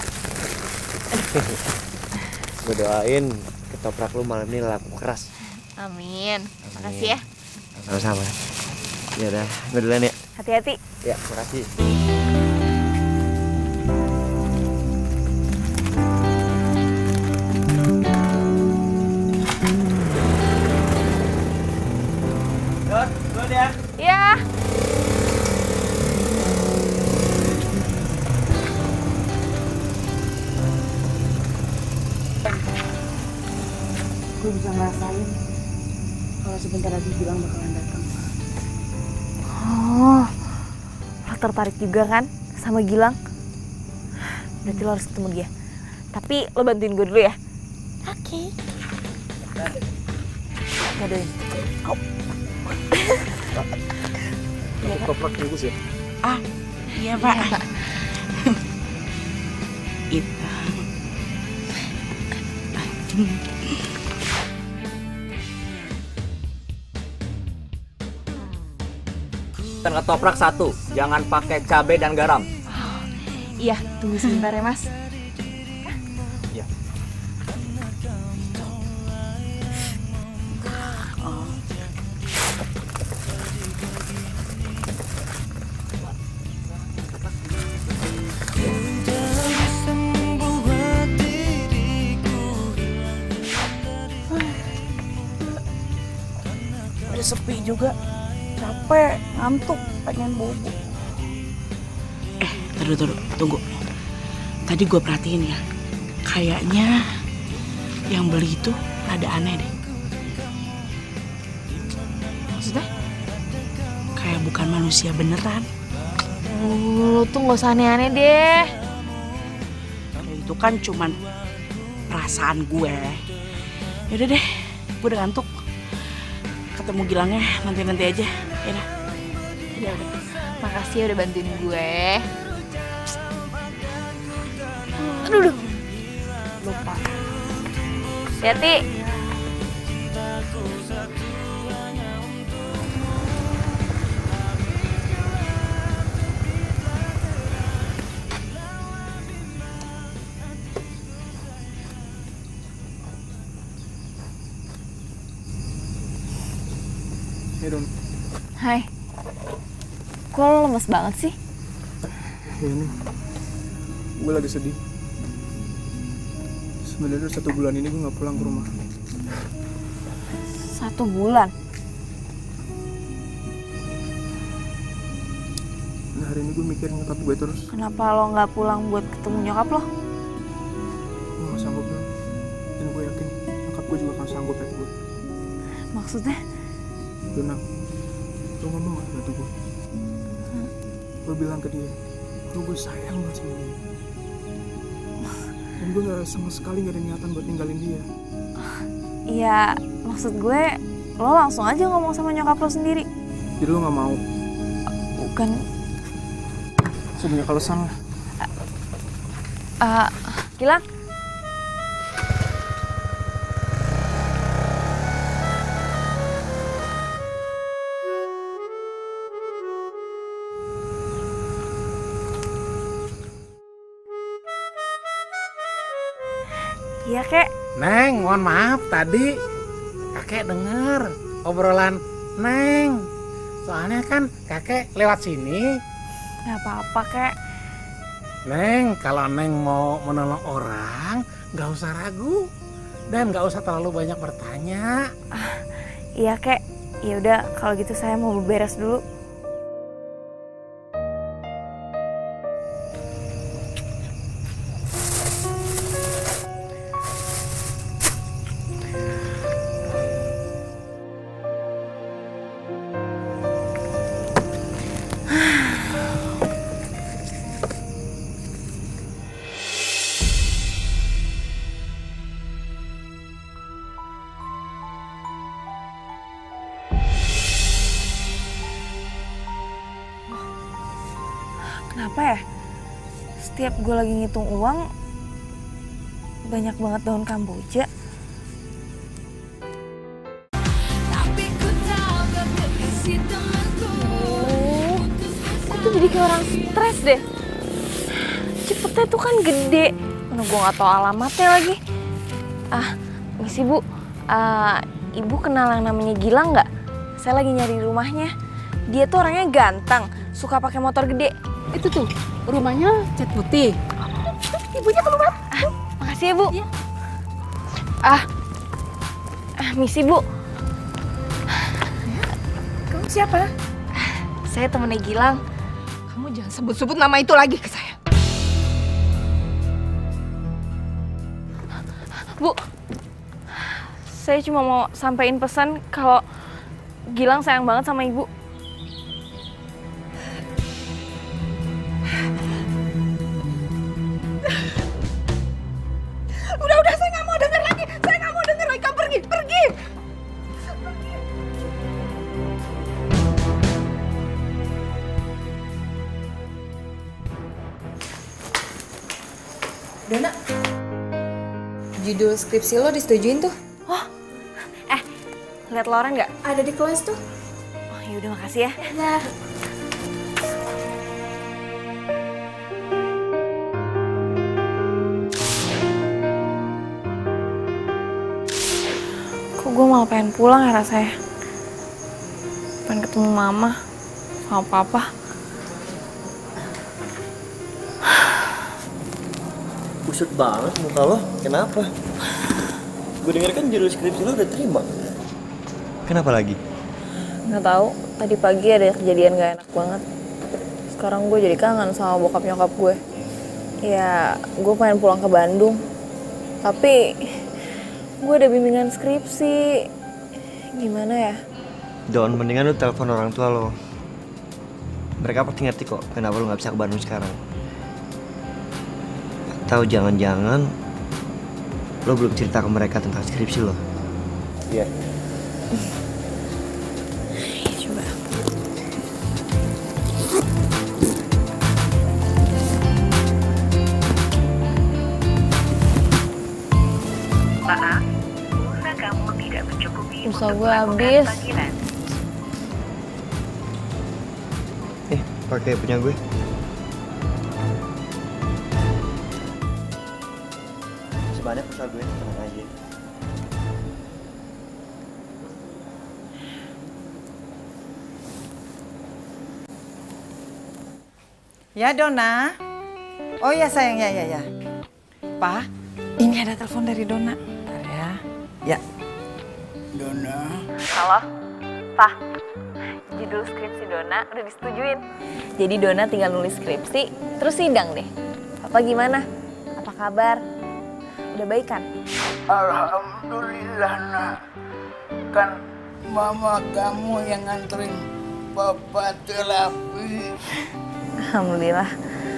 Gue doain ketoprak lu malam ini laku keras. Amin. Makasih ya. Sama-sama. Ya udah, gue duluan ya. Hati-hati. Ya, makasih. Duluan ya. Iya. Gue bisa ngerasain kalau sebentar lagi Gilang bakalan datang. Oh, lo tertarik juga kan sama Gilang? Berarti lo harus ketemu dia. Tapi lo bantuin gue dulu ya. Oke. Aduh. Ketoprak bagus ya? Ah, iya Pak. Itu. Dan ketoprak 1, jangan pakai cabai dan garam. Iya, tunggu sebentar ya Mas. Iya. Udah sepi juga. Capek, ngantuk, pengen bobo. Tunggu. Tadi gue perhatiin ya, kayaknya yang beli itu rada aneh deh. Maksudnya? Kayak bukan manusia beneran. Lo tuh gak usah aneh-aneh deh. Itu kan cuman perasaan gue. Yaudah deh, gue udah ngantuk. Ketemu Gilangnya nanti aja. Ya udah. Makasih ya udah bantuin gue. Aduh. Lupa. Hati-hati. Hey Don. Hai. Kok lo lemes banget sih? Ya ini, gue lagi sedih. Sebenarnya 1 bulan ini gue gak pulang ke rumah. 1 bulan? Nah hari ini gue mikirin nyokap gue terus. Kenapa lo gak pulang buat ketemu nyokap lo? Gue gak sanggup Don. Dan gue yakin nyokap gue juga gak sanggup kayak gue. Maksudnya? Dona, lo ngomong gak bantu gue? Lo bilang ke dia, lo gue sayang banget sama dia. Dan gue gak sama sekali gak ada niatan buat ninggalin dia. Iya, maksud gue lo langsung aja ngomong sama nyokap lo sendiri. Jadi lo gak mau? Bukan. Sebenarnya alasan lah. Gilang? Iya, Kek. Neng, mohon maaf tadi kakek dengar obrolan Neng. Soalnya kan kakek lewat sini. Gak apa-apa, Kek. Neng, kalau Neng mau menolong orang, gak usah ragu. Dan gak usah terlalu banyak bertanya. Iya, Kek. Ya udah, kalau gitu saya mau beberes dulu. Kenapa ya? Setiap gue lagi ngitung uang, banyak banget daun kamboja. Gue tuh jadi kayak orang stres deh. Cepetnya tuh kan gede. Mana gue gak tahu alamatnya lagi. Misi Bu, Ibu kenal yang namanya Gilang nggak? Saya lagi nyari rumahnya. Dia tuh orangnya ganteng, suka pakai motor gede. Itu tuh, rumahnya cat putih. Ibunya keluar. Makasih ya, Bu. Iya. Misi, Bu. Kamu siapa? Saya temennya Gilang. Kamu jangan sebut-sebut nama itu lagi ke saya. Bu, saya cuma mau sampein pesan kalau Gilang sayang banget sama Ibu. Udah, saya nggak mau denger lagi. Saya nggak mau denger lagi. Kamu pergi. Dona, judul skripsi lo disetujuin tuh. Lihat Loren nggak? Ada di kelas tuh. Oh, yaudah makasih ya. Ya. Kok gue malah pengen pulang ya rasanya? Pengen ketemu mama sama papa. Kusut banget muka lo, kenapa? Gue denger kan judul skripsi lo udah terima. Kenapa lagi? Nggak tahu. Tadi pagi ada kejadian gak enak banget. Sekarang gue jadi kangen sama bokap nyokap gue. Ya, gue pengen pulang ke Bandung. Tapi gue ada bimbingan skripsi. Gimana ya? Don, mendingan lu telepon orang tua lo. Mereka pasti ngerti kok kenapa lu nggak bisa ke Bandung sekarang. Atau jangan-jangan lo belum cerita ke mereka tentang skripsi lo. Iya. Coba. Maaf, pulsa kamu tidak mencukupi. Pulsa gue habis. Pakai punya gue. Sebanyak pulsa gue, tenang aja. Ya, Dona. Oh ya sayang, ya. Pa, ini ada telepon dari Dona. Bentar ya. Ya. Dona. Halo, Pak. Judul skripsi Dona udah disetujuin. Jadi Dona tinggal nulis skripsi, terus sidang deh. Papa gimana? Apa kabar? Udah baik kan? Alhamdulillah, nak. Kan mama kamu yang nganterin papa terapi. Alhamdulillah.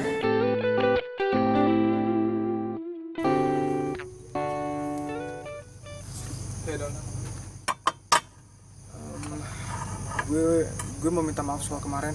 Ya, Dona. Gue mau minta maaf soal kemarin.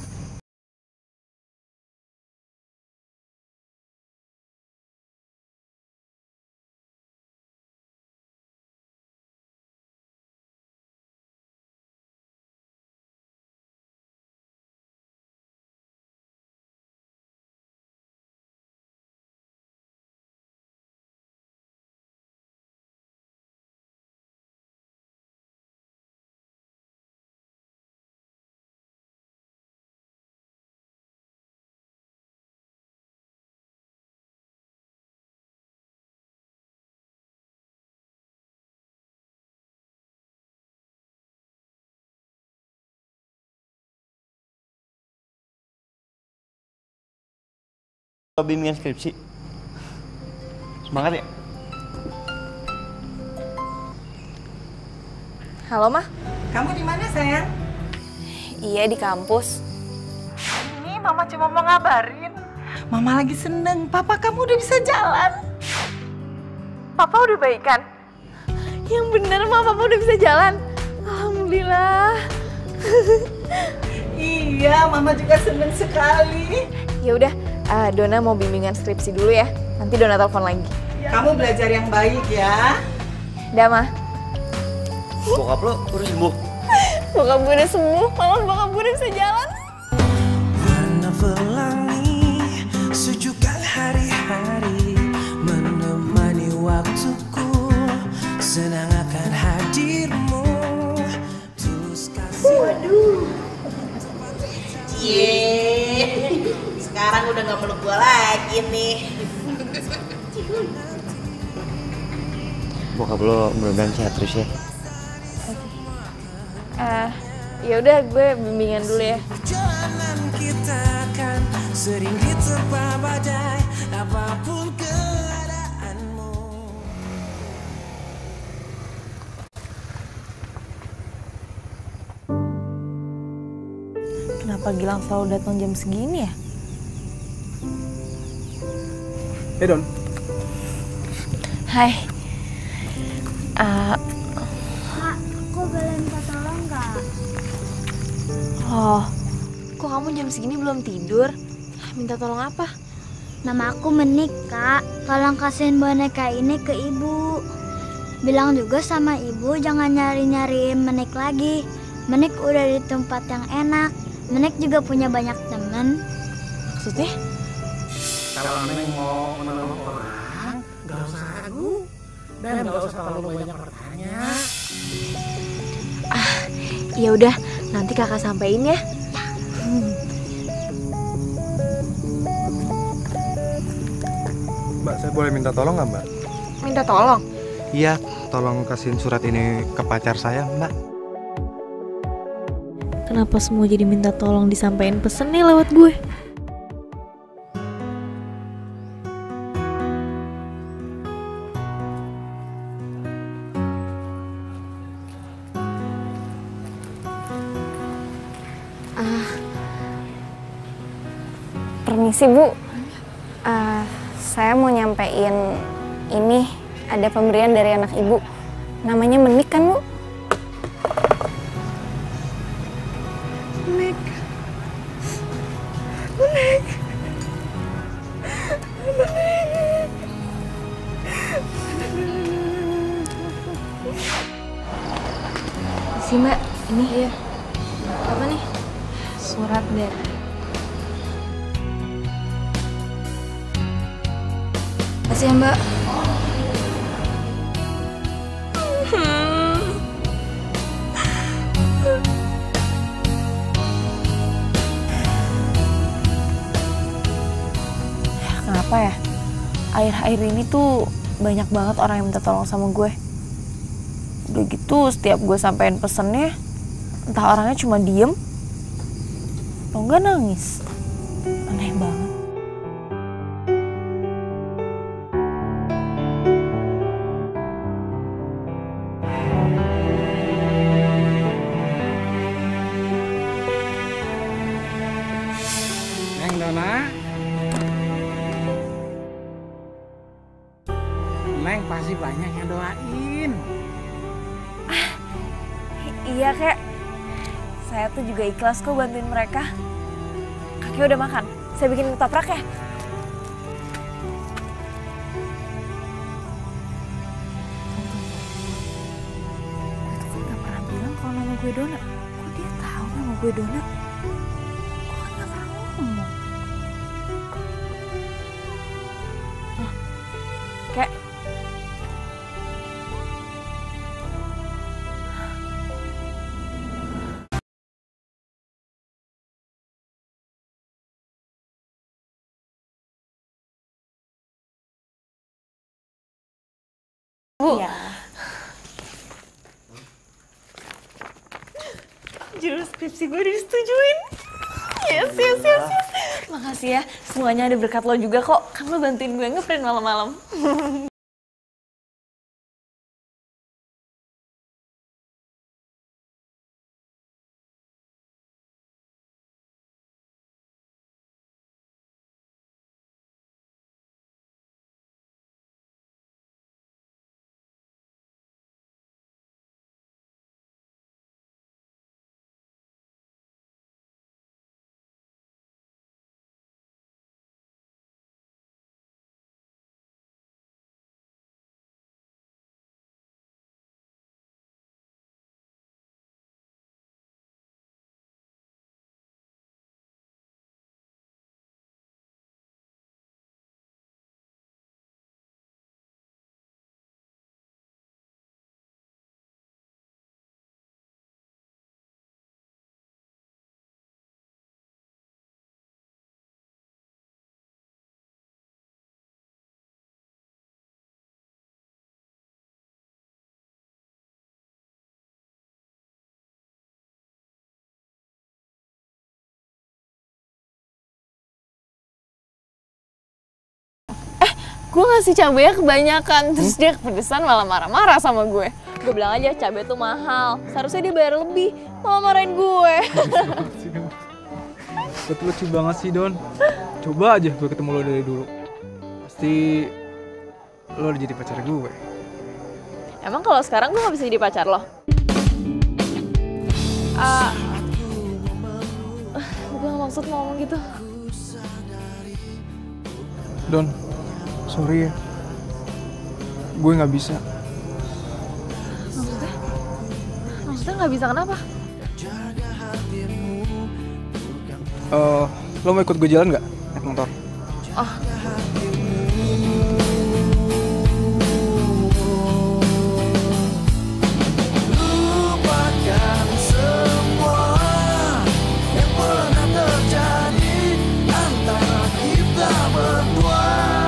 Bimbingan skripsi. Semangat ya. Halo, Mah. Kamu di mana, sayang? Iya, di kampus. Ini Mama cuma mau ngabarin. Mama lagi seneng, Papa kamu udah bisa jalan. Papa udah baikan? Yang bener, Mah, Papa udah bisa jalan. Alhamdulillah. Iya, Mama juga seneng sekali. Ya udah, Dona mau bimbingan skripsi dulu ya. Nanti Dona telepon lagi. Kamu belajar yang baik ya. Udah, Mah. Bokap lo udah sembuh. Bokap gue udah sembuh, Mama bokap gue udah bisa jalan. Warna pelangi, sejukkan hari-hari, menemani waktuku, senang akan hadirmu. Cie, sekarang udah gak meluk gua lagi nih. Bokap lo mudah-mudahan sehat terus ya. Ya udah gue bimbingan dulu ya. Perjalanan kita kan sering diterpa badai apapun keadaanmu. Kenapa Gilang selalu datang jam segini ya? Hey Don. Hai. Kak, aku boleh minta tolong nggak? Oh, kok kamu jam segini belum tidur? Minta tolong apa? Nama aku Menik, Kak. Tolong kasihin boneka ini ke ibu. Bilang juga sama ibu jangan nyari-nyari Menik lagi. Menik udah di tempat yang enak. Menik juga punya banyak temen. Maksudnya? Kalau Neng mau menolong orang, gak usah ragu. Dan gak usah terlalu banyak bertanya. Ya udah, nanti kakak sampein ya. Mbak, saya boleh minta tolong nggak, Mbak? Minta tolong? Iya, tolong kasihin surat ini ke pacar saya, Mbak. Kenapa semua jadi minta tolong disampaikan pesen nih lewat gue? Permisi Bu, saya mau nyampein ini ada pemberian dari anak Ibu. Namanya Menik kan Bu? Menik. Menik. Menik. Sih Mbak, ini ya. Apa nih? Surat dari Makasih ya Mbak. Kenapa ya? Akhir-akhir ini tuh banyak banget orang yang minta tolong sama gue. Udah gitu setiap gue sampein pesennya, entah orangnya cuma diem atau enggak nangis. Aneh banget. Neng pasti banyak yang doain. Iya Kek, saya tuh juga ikhlas kok bantuin mereka. Kakek udah makan, saya bikin ketoprak ya. Gue tuh kan gak pernah bilang kalau nama gue Dona. Kok dia tahu nama gue Dona? Gue kan gak pernah ngomong. Kek. Bu. Iya. Judul skripsi gue disetujuin. Yes. Makasih ya, semuanya ada berkat lo juga kok. Kan lo bantuin gue ngeprint malam-malam. gue ngasih cabenya kebanyakan, terus dia kepedesan malah marah-marah sama gue. Gue bilang aja cabai tuh mahal, seharusnya dia bayar lebih, malah marahin gue. Betul lucu banget sih Don. Coba aja gue ketemu lo dari dulu, pasti lo udah jadi pacar gue. Emang kalau sekarang gue gak bisa jadi pacar lo? Gue gak maksud ngomong gitu. Don, sorry ya, gue nggak bisa. Maksudnya nggak bisa kenapa? Lo mau ikut gue jalan nggak naik motor? Oh. Lupakan semua yang pernah terjadi antara kita berdua.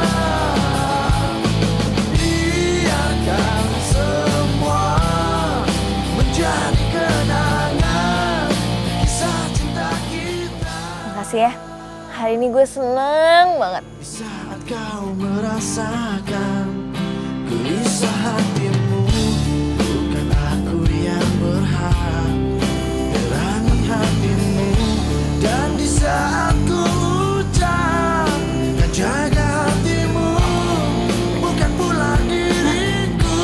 Biarkan semua menjadi kenangan kisah cinta kita. Makasih ya, hari ini gue seneng banget. Saat kau merasakan gelisah hatimu, bukan aku yang berhak terangi hatimu. Dan di saat ku ucap dan jaga hatimu, bukan pula diriku.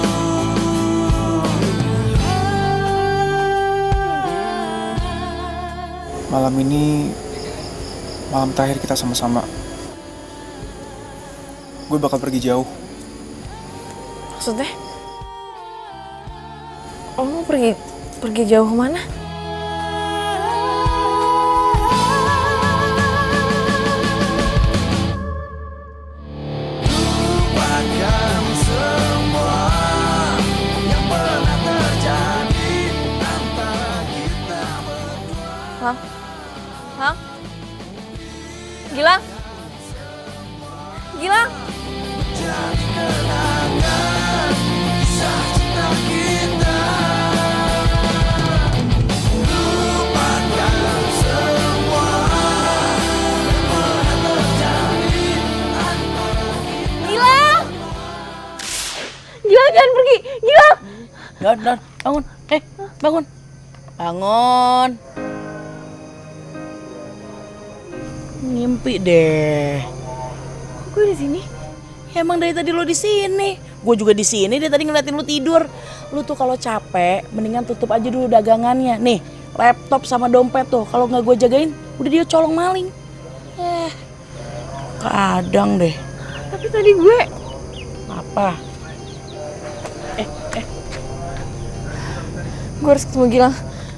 Malam ini malam terakhir kita sama-sama. Gue bakal pergi jauh. Maksudnya? Lo mau pergi jauh kemana? Lupakan semua yang pernah terjadi antara kita berdua. Hah? Hah? Gilang? Gilang? Jadi kenangan kisah cinta kita. Lupakan semua yang pernah terjadi antara kita. Gilang! Gilang jangan pergi! Gilang! Don, bangun. Bangun. Bangun. Ngimpi deh. Kok gue di sini? Ya, emang dari tadi lo di sini. Gue juga di sini. Dari tadi ngeliatin lo tidur. Lo tuh kalau capek, mendingan tutup aja dulu dagangannya. Nih, laptop sama dompet tuh. Kalau nggak gue jagain, udah dia colong maling. Kadang deh. Tapi tadi gue... Apa? Gue harus ketemu Gilang.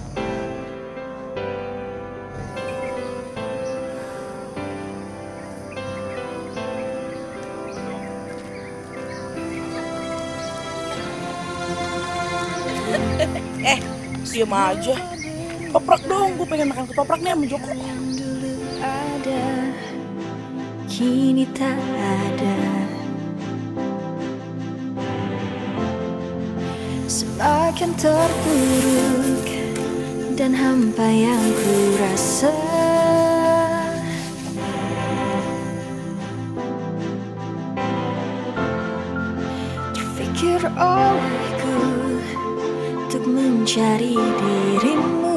Diam aja. Ketoprak dong, gue pengen makan ketoprak nih sama Joko. Ada, kini tak ada. Semakin terpuruk dan hampa yang ku rasa. Terfikir olehku untuk mencari dirimu.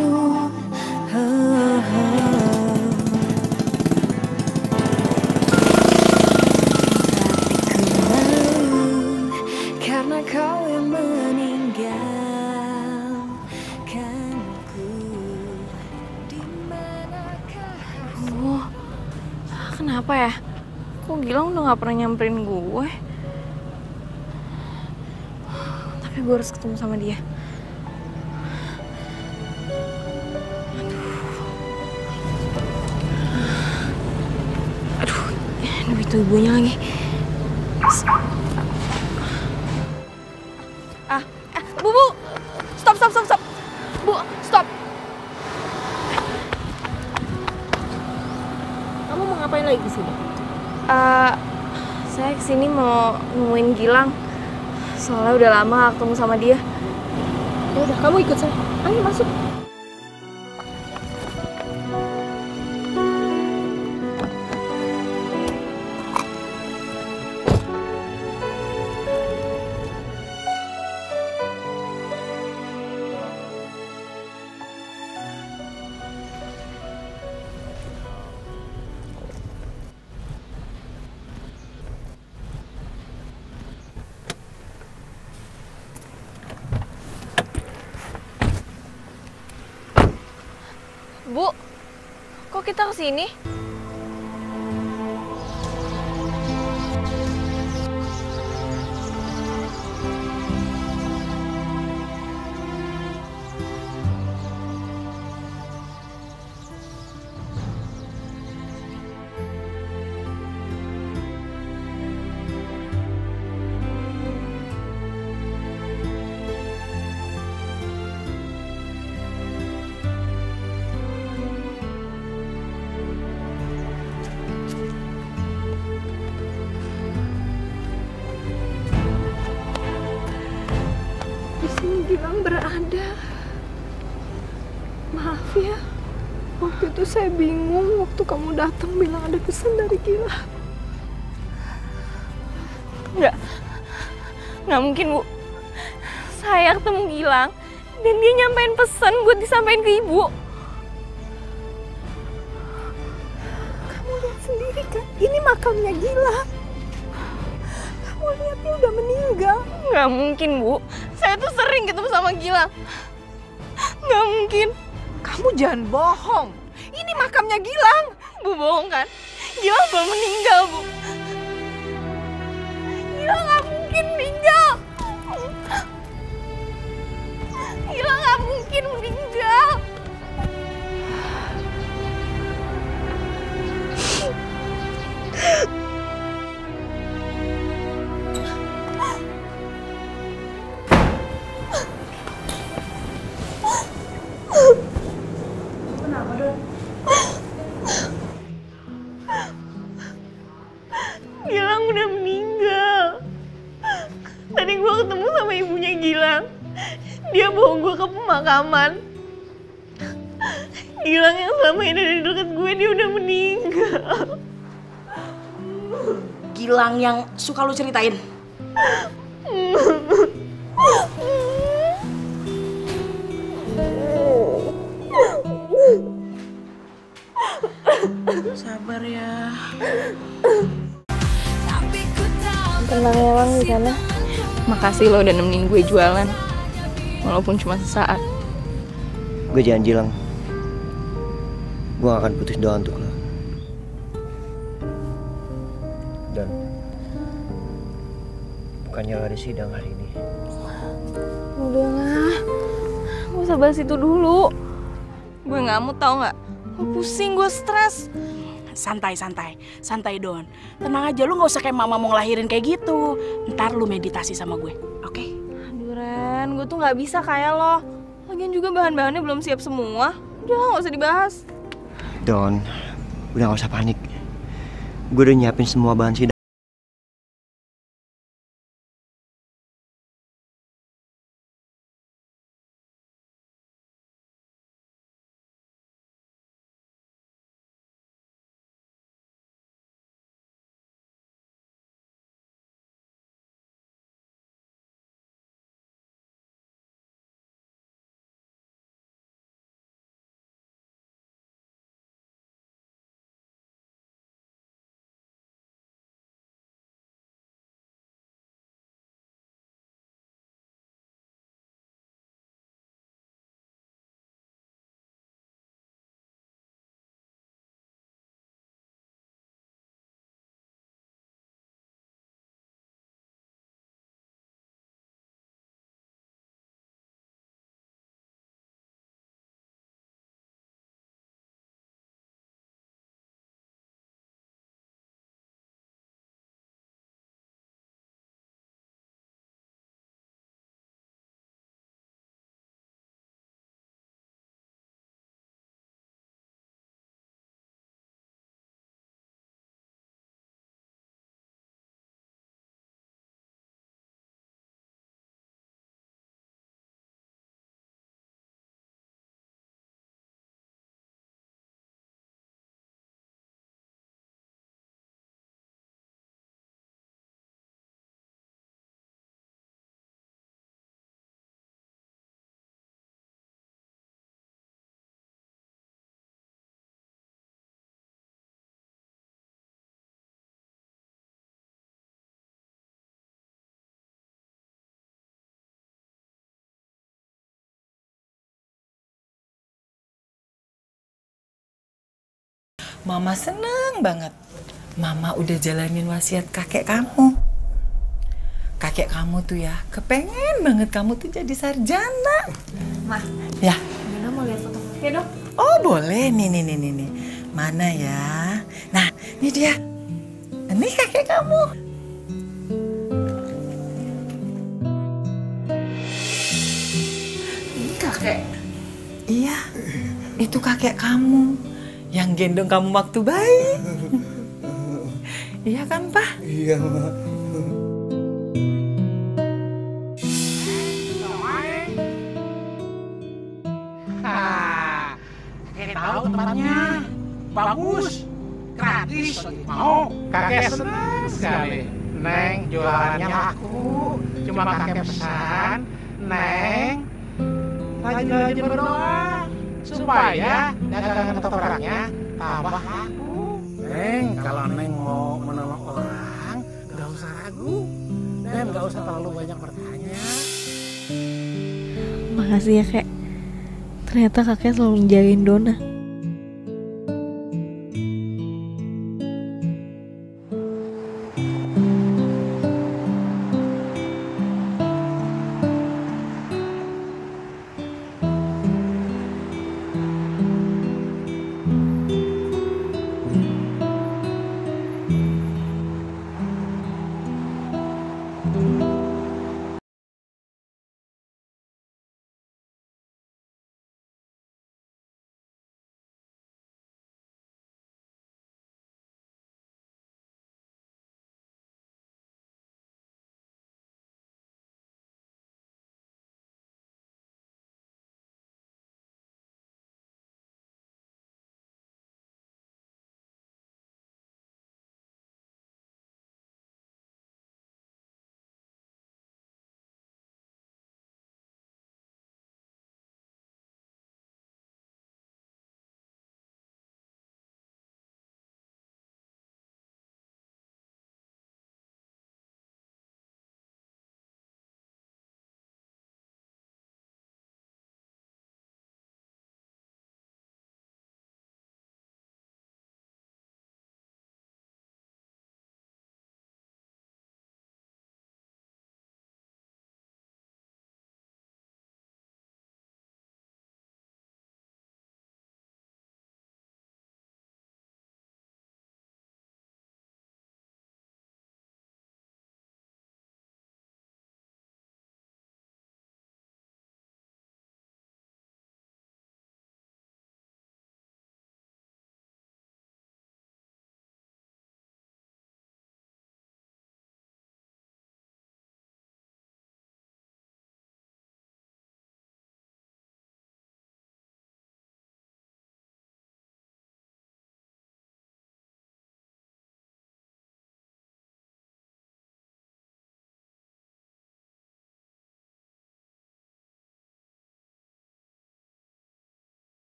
Tapi ku malu karena kau yang meninggalkanku. Oh, kenapa ya? Kok Gilang udah gak pernah nyamperin gue? Tapi gue harus ketemu sama dia. Aduh, itu ibunya lagi. Bu, stop. Bu, stop. Kamu mau ngapain lagi kesini? Saya kesini mau nemuin Gilang. Soalnya udah lama gak ketemu sama dia. Ya udah, kamu ikut saya. Ayo masuk. Bu, kok kita kesini? Di sini Gilang berada. Maaf ya, waktu itu saya bingung waktu kamu datang bilang ada pesan dari Gilang. Nggak mungkin, Bu. Saya ketemu Gilang dan dia nyampein pesan buat disampaikan ke Ibu. Kamu lihat sendiri kan, ini makamnya Gilang. Kamu lihat dia udah meninggal. Nggak mungkin, Bu. Saya tuh sering ketemu sama Gilang. Nggak mungkin. Kamu jangan bohong. Ini makamnya Gilang. Bu bohong kan? Gilang belum meninggal, Bu. Gilang nggak mungkin meninggal. Gilang nggak mungkin meninggal. Kenapa, Don? Gilang udah meninggal. Tadi gue ketemu sama ibunya Gilang. Dia bawa gue ke pemakaman. Gilang yang selama ini ada di dekat gue, dia udah meninggal. Gilang yang suka lu ceritain? Sabar ya. Tenang ya, Wang, di sana. Makasih lo udah nemenin gue jualan. Walaupun cuma sesaat. Gue janji, Lang. Gue gak akan putus doa untuk lo. Dan bukannya lo ada sidang hari ini. Udah lah, gak usah bahas itu dulu. Gue gak mau, tau gak? Gue pusing, gue stres. Santai Don. Tenang aja, lu gak usah kayak mama mau ngelahirin kayak gitu. Ntar lu meditasi sama gue, oke? Aduh Ren, gue tuh gak bisa kayak lo. Lagian juga bahan-bahannya belum siap semua. Udah lah, gak usah dibahas. Don, udah gak usah panik. Gue udah nyiapin semua bahan sidang. Mama seneng banget. Mama udah jalanin wasiat kakek kamu. Kakek kamu tuh ya kepengen banget kamu tuh jadi sarjana. Ma, ya. Dona mau lihat foto kakek dong? Oh boleh, nih. Mana ya? Nah, ini dia. Ini kakek kamu. Ini kakek? Iya, itu kakek kamu yang gendong kamu waktu bayi. Iya kan, Pak? Iya, Mak. Tahu tempatnya bagus, gratis, mau kakek senang sekali. Neng jualannya laku, cuma kakek pesan, Neng rajin-rajin berdoa supaya dagangan ketopraknya tambah laku. Neng, kalau Neng mau menolong orang, nggak usah ragu dan nggak usah terlalu banyak bertanya. Makasih ya, Kek. Ternyata kakek selalu menjagain Dona.